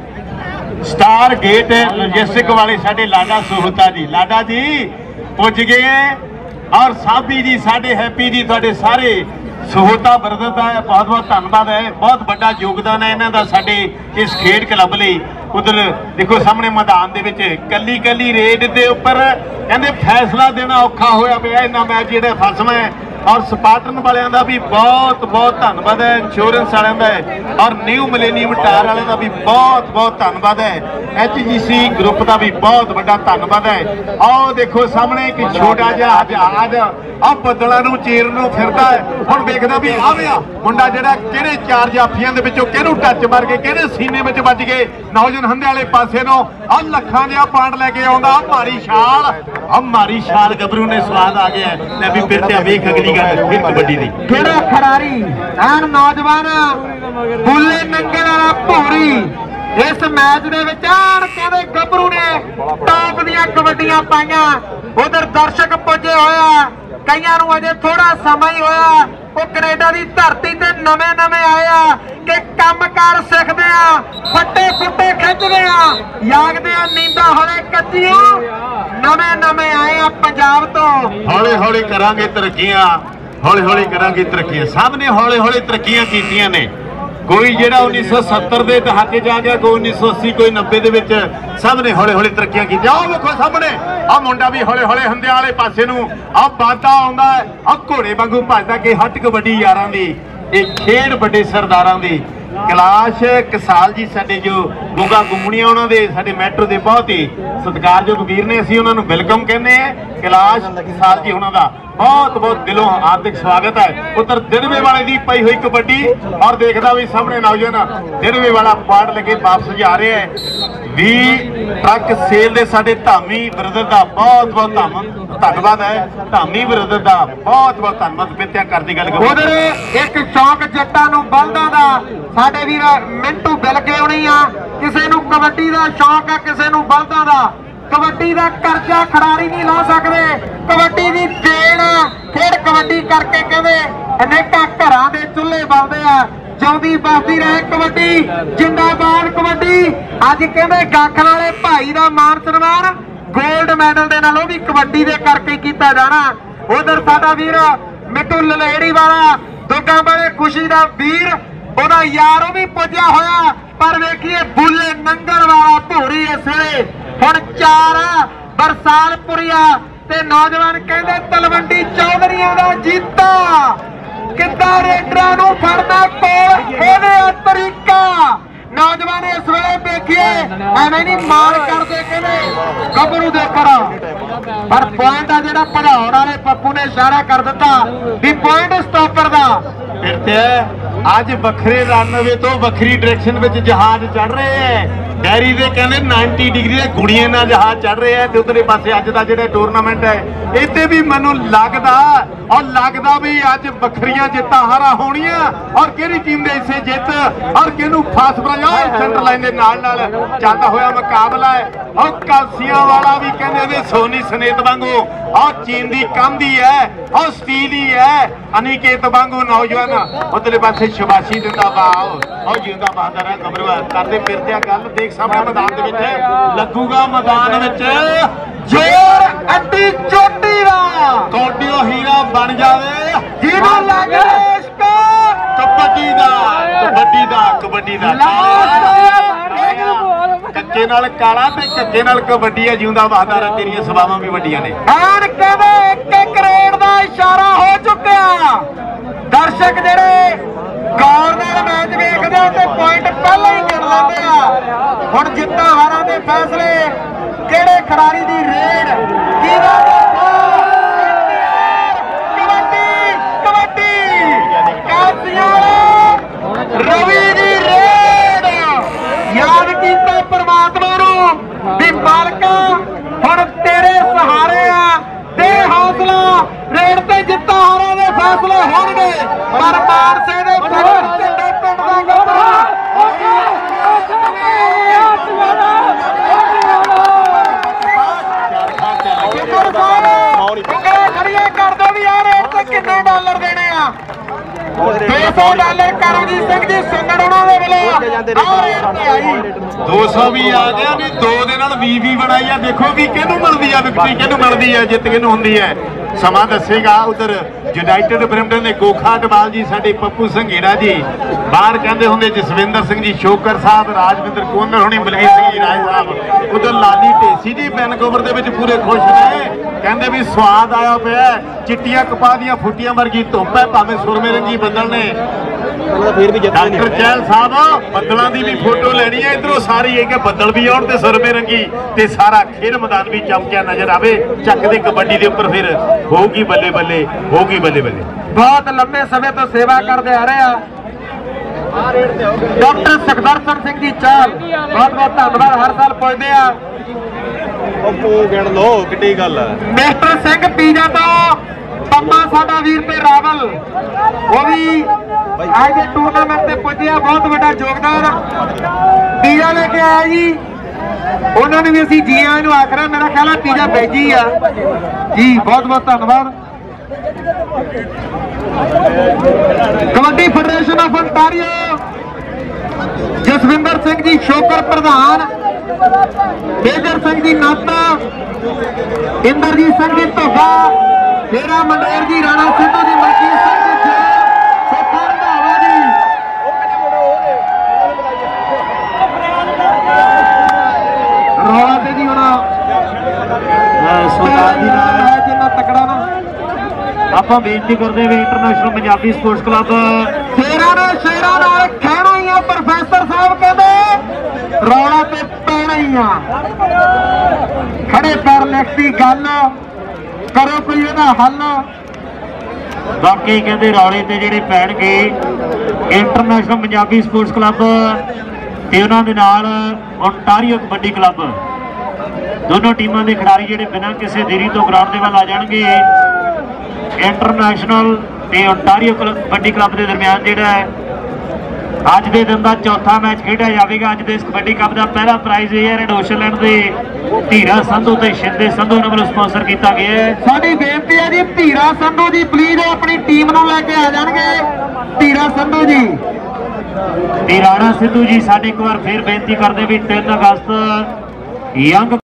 स्टार गेट लॉजिस्टिक वाले साडे लाडा सोहता जी, लाडा जी पुज गए हैं। और साबी जी साडे हैप्पी जी तुहाडे सारे सोहता ब्रदर का बहुत बहुत धन्यवाद है। बहुत बड़ा योगदान है इन्हों का साडे इस खेड क्लब लई। उधर देखो सामने मैदान दे विच कली कली रेड के उपर कहते फैसला देना औखा होया पिया इन्ना मैच जिहड़ा फसमा है। और स्पार्टन वालियां दा भी बहुत बहुत धन्यवाद है, इंश्योरेंस वालियां दा है और न्यू मिलेनियम टायर वालियां दा भी बहुत बहुत धन्यवाद है। एच जी सी ग्रुप का भी बहुत बड़ा धन्यवाद है। और देखो सामने एक छोटा जिहा जहाज आ बदलों नूं चीर नूं फिरदा है, हुण वेखदा भी आविया मुंडा जिहड़ा किहड़े चार जाफियां दे विचों किहनूं टच मार के किहड़े सीने विच वज गए। नौजवान हंदे वाले पासे नूं आ लखां जिहा पॉइंट लैके आउंदा, आ मारी छाल आ मारी छाल गबरू ने स्वाद आ गया। मैं भी फिर ते वेख अगली फिर कबड्डी दी किहड़ा खिडारी एन नौजवान बुल्ले नंगल वाला भूरी इस मैच दे विच आण कहंदे गबरू ने टॉप दीयां कबड्डियां पाईयां। उधर दर्शक पुजे होया, कईयां नूं अजे थोड़ा समय ही होया, वो कनेडा की धरती ते नवे नवे आए आ कि काम कार सिखदे आ, फट्टे फुट्टे खिंचदे आ, यागदे आ नींदा होले कच्चियां, नवे नवे आए आ पंजाब तो। हौली हौली करांगे तरक्कियां, हौली हौली करांगे तरक्कियां। सब ने हौली हौली तरक्कियां कीतियां ने। कोई जिहड़ा उन्नीस सौ सत्तर के दहाके च आ गया, कोई उन्नीस सौ अस्सी कोई नब्बे के विच सब ने हौली हौली तरक्कियां की। आओ देखो सामने आ मुंडा भी हौली हौली हंदिया वाले पासे नूं आ वाधा आउंदा है, आ घोड़े वांगू भजदा कि हट कबड्डी यारां दी एक खेड बड़े सरदारां दी। कैलाश कसाल जी साडे जो गुंगा गुंगणियां उन्होंने साडे मैट्रो के बहुत ही सत्कारयोग वीर ने, असीं उन्होंने वेलकम कहने हैं। कैलाश कसाल जी उन्हों का बहुत बहुत दिलों हार्दिक स्वागत है। उधर दिनवे वाले की पई हुई कबड्डी और देखता भी सामने नौजवान दिनवे वाला पॉइंट लगे वापस जा रहे हैं। भी ट्रक सेल दे साडे धामी ब्रदर का बहुत बहुत धन्यवाद है। धामी ब्रदर का बहुत बहुत धन्यवाद। पित्या कर दी गल उधर एक शौक जट्टां नूं बलदां दा साडे वीर मिंटू बिलगे होनी आ, किसी नूं कबड्डी का शौक है, किसी नूं बलदां दा। कबड्डी का कर्जा खिडारी नहीं ला सकते, कबड्डी की देन खेड कबड्डी करके कहते अनेकां घरां दे चुल्हे बलदे आ। जिउंदी बसदी रहे कबड्डी, जिंदाबाद कबड्डी। अज कहते गाखल वाले भाई का मान सन्मान गोल्ड मैडल दे नाल भी कबड्डी दे करके किया जाना। उधर साडा वीर मिट्टू ललेड़ी वाला दुग्गा वाले खुशी का वीर ओदा यार भी पुज्या होया, पर वेखिए बुल्ले नंगल वाला भूरी इस वेले हुण चार बरसालपुरिया ते नौजवान कहते तलवंडी चौधरियां दा जीता। किद्दां रेडरां नूं फड़ना कोल ओहदे तरीका नौजवान इस वेले देखिए एवें नहीं मार करते कहते गबरू दे कर, पर पॉइंट आ जिहड़ा भजाउण वाले पप्पू ने इशारा कर दिता भी पॉइंट स्टॉपर दा। फिर ते अज वखरे रनवे तो वखरी डायरेक्शन में जहाज चढ़ रहे हैं। ਡੈਰੀ ਦੇ ਕਹਿੰਦੇ ਨੱਬੇ ਡਿਗਰੀ ਦੇ ਗੁੜੀਏ ਨਾਲ ਜਹਾਜ਼ ਚੜ ਰਹੇ ਆ ਤੇ ਉਧਰਲੇ ਪਾਸੇ ਅੱਜ ਦਾ ਜਿਹੜਾ ਟੂਰਨਾਮੈਂਟ ਹੈ ਇੱਥੇ ਵੀ ਮੈਨੂੰ ਲੱਗਦਾ ਔਰ ਲੱਗਦਾ ਵੀ ਅੱਜ ਵੱਖਰੀਆਂ ਜਿੱਤਾਂ ਹਾਰਾਂ ਹੋਣੀਆਂ ਔਰ ਕਿਹੜੀ ਟੀਮ ਦੇ ਹਿੱਸੇ ਜਿੱਤ ਔਰ ਕਿਹਨੂੰ ਫਾਸਟ ਪ੍ਰਾਈਜ਼ ਸੈਂਟਰ ਲਾਈਨ ਦੇ ਨਾਲ ਨਾਲ ਚੱਲਦਾ ਹੋਇਆ ਮੁਕਾਬਲਾ ਹੈ। ਔਰ ਕਾਸੀਆਂ ਵਾਲਾ ਵੀ ਕਹਿੰਦੇ ਨੇ ਸੋਨੀ ਸਨੇਤ ਵਾਂਗੂ ਔਰ ਚੀਨ ਦੀ ਕੰਧੀ ਹੈ ਔਰ ਸਟੀਲ ਹੀ ਹੈ ਅਨਿਕੇਤ ਵਾਂਗੂ ਨੌਜਵਾਨ ਉਧਰਲੇ ਪਾਸੇ ਸ਼ਬਾਸ਼ੀ ਜਿੰਦਾਬਾਦ ਔਰ ਜਿੰਦਾਬਾਦ ਹੈ ਕਬਰਵਾ ਕਰਦੇ ਫਿਰਦੇ ਆ ਗੱਲ ਦੇਖ ਸਾਹਮਣੇ ਮੈਦਾਨ ਦੇ ਵਿੱਚ ਲੱਗੂਗਾ ਮੈਦਾਨ ਵਿੱਚ ਜੋਰ ਅੱਡੀ ਚੋਟੀ ਦਾ ਕੋਡੀਓ ਹੀਰਾ ਬਣ ਜਾਵੇ ਜਿਹਨੂੰ ਲੱਗੇ ਇਸ਼ਕ ਕਬੱਡੀ ਦਾ ਕਬੱਡੀ ਦਾ ਕਬੱਡੀ ਦਾ ਕੱਕੇ ਨਾਲ ਕਾਲਾ ਤੇ ਕੱਕੇ ਨਾਲ ਕਬੱਡੀ ਆ ਜਿਉਂਦਾ ਬਹਾਦਰ ਤੇਰੀਆਂ ਸਭਾਵਾਂ ਵੀ ਵੱਡੀਆਂ ਨੇ ਆਣ ਕਹਿੰਦੇ ਇੱਕ ਇੱਕ ਕਰੋੜ ਦਾ ਇਸ਼ਾਰਾ ਹੋ ਚੁੱਕਿਆ ਦਰਸ਼ਕ ਜਿਹੜੇ ਗੌਰ ਨਾਲ ਮੈਚ ਵੇਖਦੇ ਆ ਤੇ ਪੁਆਇੰਟ ਪਹਿਲਾਂ ਹੀ ਗਿਣ ਲੈਂਦੇ ਆ ਹੁਣ ਜਿੱਤਾਂ ਹਾਰਾਂ ਦੇ ਫੈਸਲੇ ਕਿਹੜੇ ਖਿਡਾਰੀ ਦੀ ਰੇਡ ਕਿਹਦਾ ਕਬੱਡੀ ਕਬੱਡੀ ਕਾਸੀਆਂ ਰਵੀ ਦੀ ਰੇਡ ਯਾਦ ਕੀਤਾ ਪਰਮਾਤਮਾ ਨੂੰ ਵੀ ਮਾਲਕਾ ਹੁਣ ਤੇਰੇ ਸਹਾਰੇ ਆ ਤੇ ਹੌਸਲਾ ਰੇਡ ਤੇ ਜਿੱਤਾਂ ਹਾਰਾਂ ਦੇ ਫੈਸਲੇ ਹੋਣਗੇ ਪਰ ਮਾਨਸੇ ਦੇ ਪਿੰਡ ਪਿੰਡ ਦਾ ਗੱਭਰੂ ਖੜੀਆਂ ਕਰ ਦੋ ਵੀ ਯਾਰ ਇਹ ਤੇ ਕਿੰਨੇ ਡਾਲਰ ਦੇਣੇ ਆ ਦੋ ਸੌ ਡਾਲਰ ਕਰਮਜੀਤ ਸਿੰਘ ਜੀ ਸੁੰਗੜ ਉਹਨਾਂ ਦੇ ਵੱਲੋਂ ਦੋ ਸੌ ਵੀ ਆ ਗਿਆ ਵੀ ਦੋ ਦੇ ਨਾਲ ਵੀਹ ਵੀਹ ਬਣਾਈ ਆ ਦੇਖੋ ਵੀ ਕਿਹਨੂੰ ਮਿਲਦੀ ਆ ਵਿਕਟਰੀ ਕਿਹਨੂੰ ਮਿਲਦੀ ਆ ਜਿੱਤ ਕਿਹਨੂੰ ਹੁੰਦੀ ਹੈ ਸਮਾਂ ਦੱਸੇਗਾ। ਉਧਰ ਯੂਨਾਈਟਿਡ ਬ੍ਰਿਮਟਨ ਦੇ ਗੋਖਾ ਟਵਾਲ ਜੀ ਸਾਡੇ ਪੱਪੂ ਸੰਘੇੜਾ ਜੀ ਬਾਹਰ ਕਹਿੰਦੇ ਹੁੰਦੇ ਜਸਵਿੰਦਰ ਸਿੰਘ ਜੀ ਸ਼ੋਕਰ ਸਾਹਿਬ ਰਾਜਵਿੰਦਰ ਕੋਨਰ ਹੋਣੀ ਬਲਵੀਰ ਸਿੰਘ ਜੀ ਰਾਜ ਸਾਹਿਬ ਉਧਰ ਲਾਲੀ ਢੇਸੀ ਜੀ ਵੈਨਕੂਵਰ ਦੇ ਵਿੱਚ ਪੂਰੇ ਖੁਸ਼ ਨੇ ਕਹਿੰਦੇ ਵੀ ਸਵਾਦ ਆਇਆ ਪਿਆ ਚਿੱਟੀਆਂ ਕਪਾਹ ਦੀਆਂ ਫੁੱਟੀਆਂ ਵਰਗੀ ਧੁੱਪ ਹੈ ਭਾਵੇਂ ਸੁਰਮੇ ਰੰਗੀ ਬੱਦਲ ਨੇ ਫਿਰ ਵੀ ਡਾਕਟਰ ਚਹਿਲ ਸਾਹਿਬ ਬੱਦਲਾਂ ਦੀ ਵੀ ਫੋਟੋ ਲੈਣੀ ਹੈ ਇਧਰੋਂ ਸਾਰੀ ਹੈ ਕਿ ਬੱਦਲ ਵੀ ਆਉਣ ਤੇ ਸੁਰਮੇ ਰੰਗੀ ਤੇ ਸਾਰਾ ਖੇਡ ਮੈਦਾਨ ਵੀ ਚਮਕਿਆ ਨਜ਼ਰ ਆਵੇ ਚੱਕਦੇ ਕਬੱਡੀ ਦੇ ਉੱਪਰ ਫਿਰ ਹੋਊਗੀ ਬੱਲੇ ਬੱਲੇ ਹੋਊਗੀ ਬੱਲੇ ਬੱਲੇ ਬਹੁਤ ਲੰਬੇ ਸਮੇਂ ਤੋਂ ਸੇਵਾ ਕਰਦੇ ਆ ਰਹੇ ਆ ਡਾਕਟਰ ਸੁਖਦਰਸ਼ਨ ਸਿੰਘ ਜੀ ਚਾਲ ਬਹੁਤ ਬਹੁਤ ਧੰਨਵਾਦ ਹਰ ਸਾਲ ਪੁੱਜਦੇ ਆ ਉਹ ਗਿਣ ਲੋ ਕਿੱਡੀ ਗੱਲ ਹੈ ਮਿਸਟਰ ਸਿੰਘ ਪੀਜਾ ਤੋਂ ਪੰਮਾ ਸਾਡਾ ਵੀਰ ਤੇ ਰਾਵਲ ਉਹ ਵੀ ਅੱਜ ਦੇ ਟੂਰਨਾਮੈਂਟ ਤੇ ਪੁੱਜਿਆ ਬਹੁਤ ਵੱਡਾ ਯੋਗਦਾਨ ਪੀਜਾ ਲੈ ਕੇ ਆਇਆ ਜੀ ਉਹਨਾਂ ਨੂੰ ਵੀ ਅਸੀਂ ਜੀ ਆਇਆਂ ਨੂੰ ਆਖਣਾ ਮੇਰਾ ਖਿਆਲ ਹੈ ਪੀਜਾ ਬੈਜੀ ਆ ਜੀ ਬਹੁਤ ਬਹੁਤ ਧੰਨਵਾਦ। Kabaddi Federation of Ontario Jaswinder Singh ji Shoker ਪ੍ਰਧਾਨ ਮੇਜਰ ਸਿੰਘ ਜੀ ਨਾਤਾ ਇੰਦਰਜੀਤ ਸਿੰਘ ਜੀ ਧੋਗਾ ਮੇਰਾ ਮੰਡੇਰ ਜੀ ਰਾਣਾ ਸਿੱਧੂ ਜੀ ਮਲਕੀਤ ਸਿੰਘ ਜੀ ਸੋਖਾ ਰੰਧਾਵਾ ਜੀ ਰੌਲਾ ਤੇ ਜੀ ਹੁਣ ਸਰਕਾਰ ਦੀ ਨਾਲ ਹੈ ਜਿੰਨਾ ਤਕੜਾ ਨਾ ਆਪਾਂ ਬੇਨਤੀ ਕਰਦੇ ਹਾਂ ਇੰਟਰਨੈਸ਼ਨਲ ਪੰਜਾਬੀ ਸਪੋਰਟਸ ਕਲੱਬ ਸ਼ੇਰਾਂ ਨੇ ਸ਼ੇਰਾਂ ਨਾਲ ਖਹਿਣਾ ਹੀ ਆ ਪ੍ਰੋਫੈਸਰ ਸਾਹਿਬ ਕਹਿੰਦੇ ਰੌਲਾ ਤੇ ਪੈਣਾ ਹੀ ਆ ਖੜੇ ਪੈਰ ਲਿਖਤੀ ਗੱਲ ਕਰੋ ਕੋਈ ਇਹਦਾ ਹੱਲ ਬਾਕੀ ਕਹਿੰਦੇ ਰੌਲੇ ਤੇ ਜਿਹੜੇ ਪੈਣਗੇ ਇੰਟਰਨੈਸ਼ਨਲ ਪੰਜਾਬੀ ਸਪੋਰਟਸ ਕਲੱਬ ਤੇ ਉਹਨਾਂ ਦੇ ਨਾਲ ਓਨਟਾਰੀਓ ਕਬੱਡੀ ਕਲੱਬ ਦੋਨੋਂ ਟੀਮਾਂ ਦੇ ਖਿਡਾਰੀ ਜਿਹੜੇ ਬਿਨਾਂ ਕਿਸੇ ਦੇਰੀ ਤੋਂ ਗਰਾਊਂਡ ਦੇ ਵੱਲ ਆ ਜਾਣਗੇ। ਇੰਟਰਨੈਸ਼ਨਲ ਤੇ ਓਨਟਾਰੀਓ ਕਬੱਡੀ ਕਲੱਬ ਦੇ ਦਰਮਿਆਨ ਜਿਹੜਾ ਹੈ ਅੱਜ ਦੇ ਦਿਨ ਦਾ ਚੌਥਾ ਮੈਚ ਖੇਡਿਆ ਜਾਵੇਗਾ। ਅੱਜ ਦੇ ਇਸ ਕਬੱਡੀ ਕੱਪ ਦਾ ਪਹਿਲਾ ਪ੍ਰਾਈਜ਼ 에ਅਰ ਐਂਡ ਓਸ਼ਨਲੈਂਡ ਦੇ ਧੀਰਾ ਸੰਧੂ ਤੇ ਸ਼ਿੰਦੇ ਸੰਧੂ ਉਹਨਾਂ ਵੱਲੋਂ ਸਪਾਂਸਰ ਕੀਤਾ ਗਿਆ ਹੈ। ਸਾਡੀ ਬੇਨਤੀ ਹੈ ਜੀ ਧੀਰਾ ਸੰਧੂ ਜੀ ਪਲੀਜ਼ ਆਪਣੀ ਟੀਮ ਨੂੰ ਲੈ ਕੇ ਆ ਜਾਣਗੇ। ਧੀਰਾ ਸੰਧੂ ਜੀ ਤੇ ਰਾਣਾ ਸਿੱਧੂ ਜੀ ਸਾਡੇ ਇੱਕ ਵਾਰ ਫੇਰ ਬੇਨਤੀ ਕਰਦੇ ਵੀ ਤਿੰਨ ਅਗਸਤ ਯੰਗ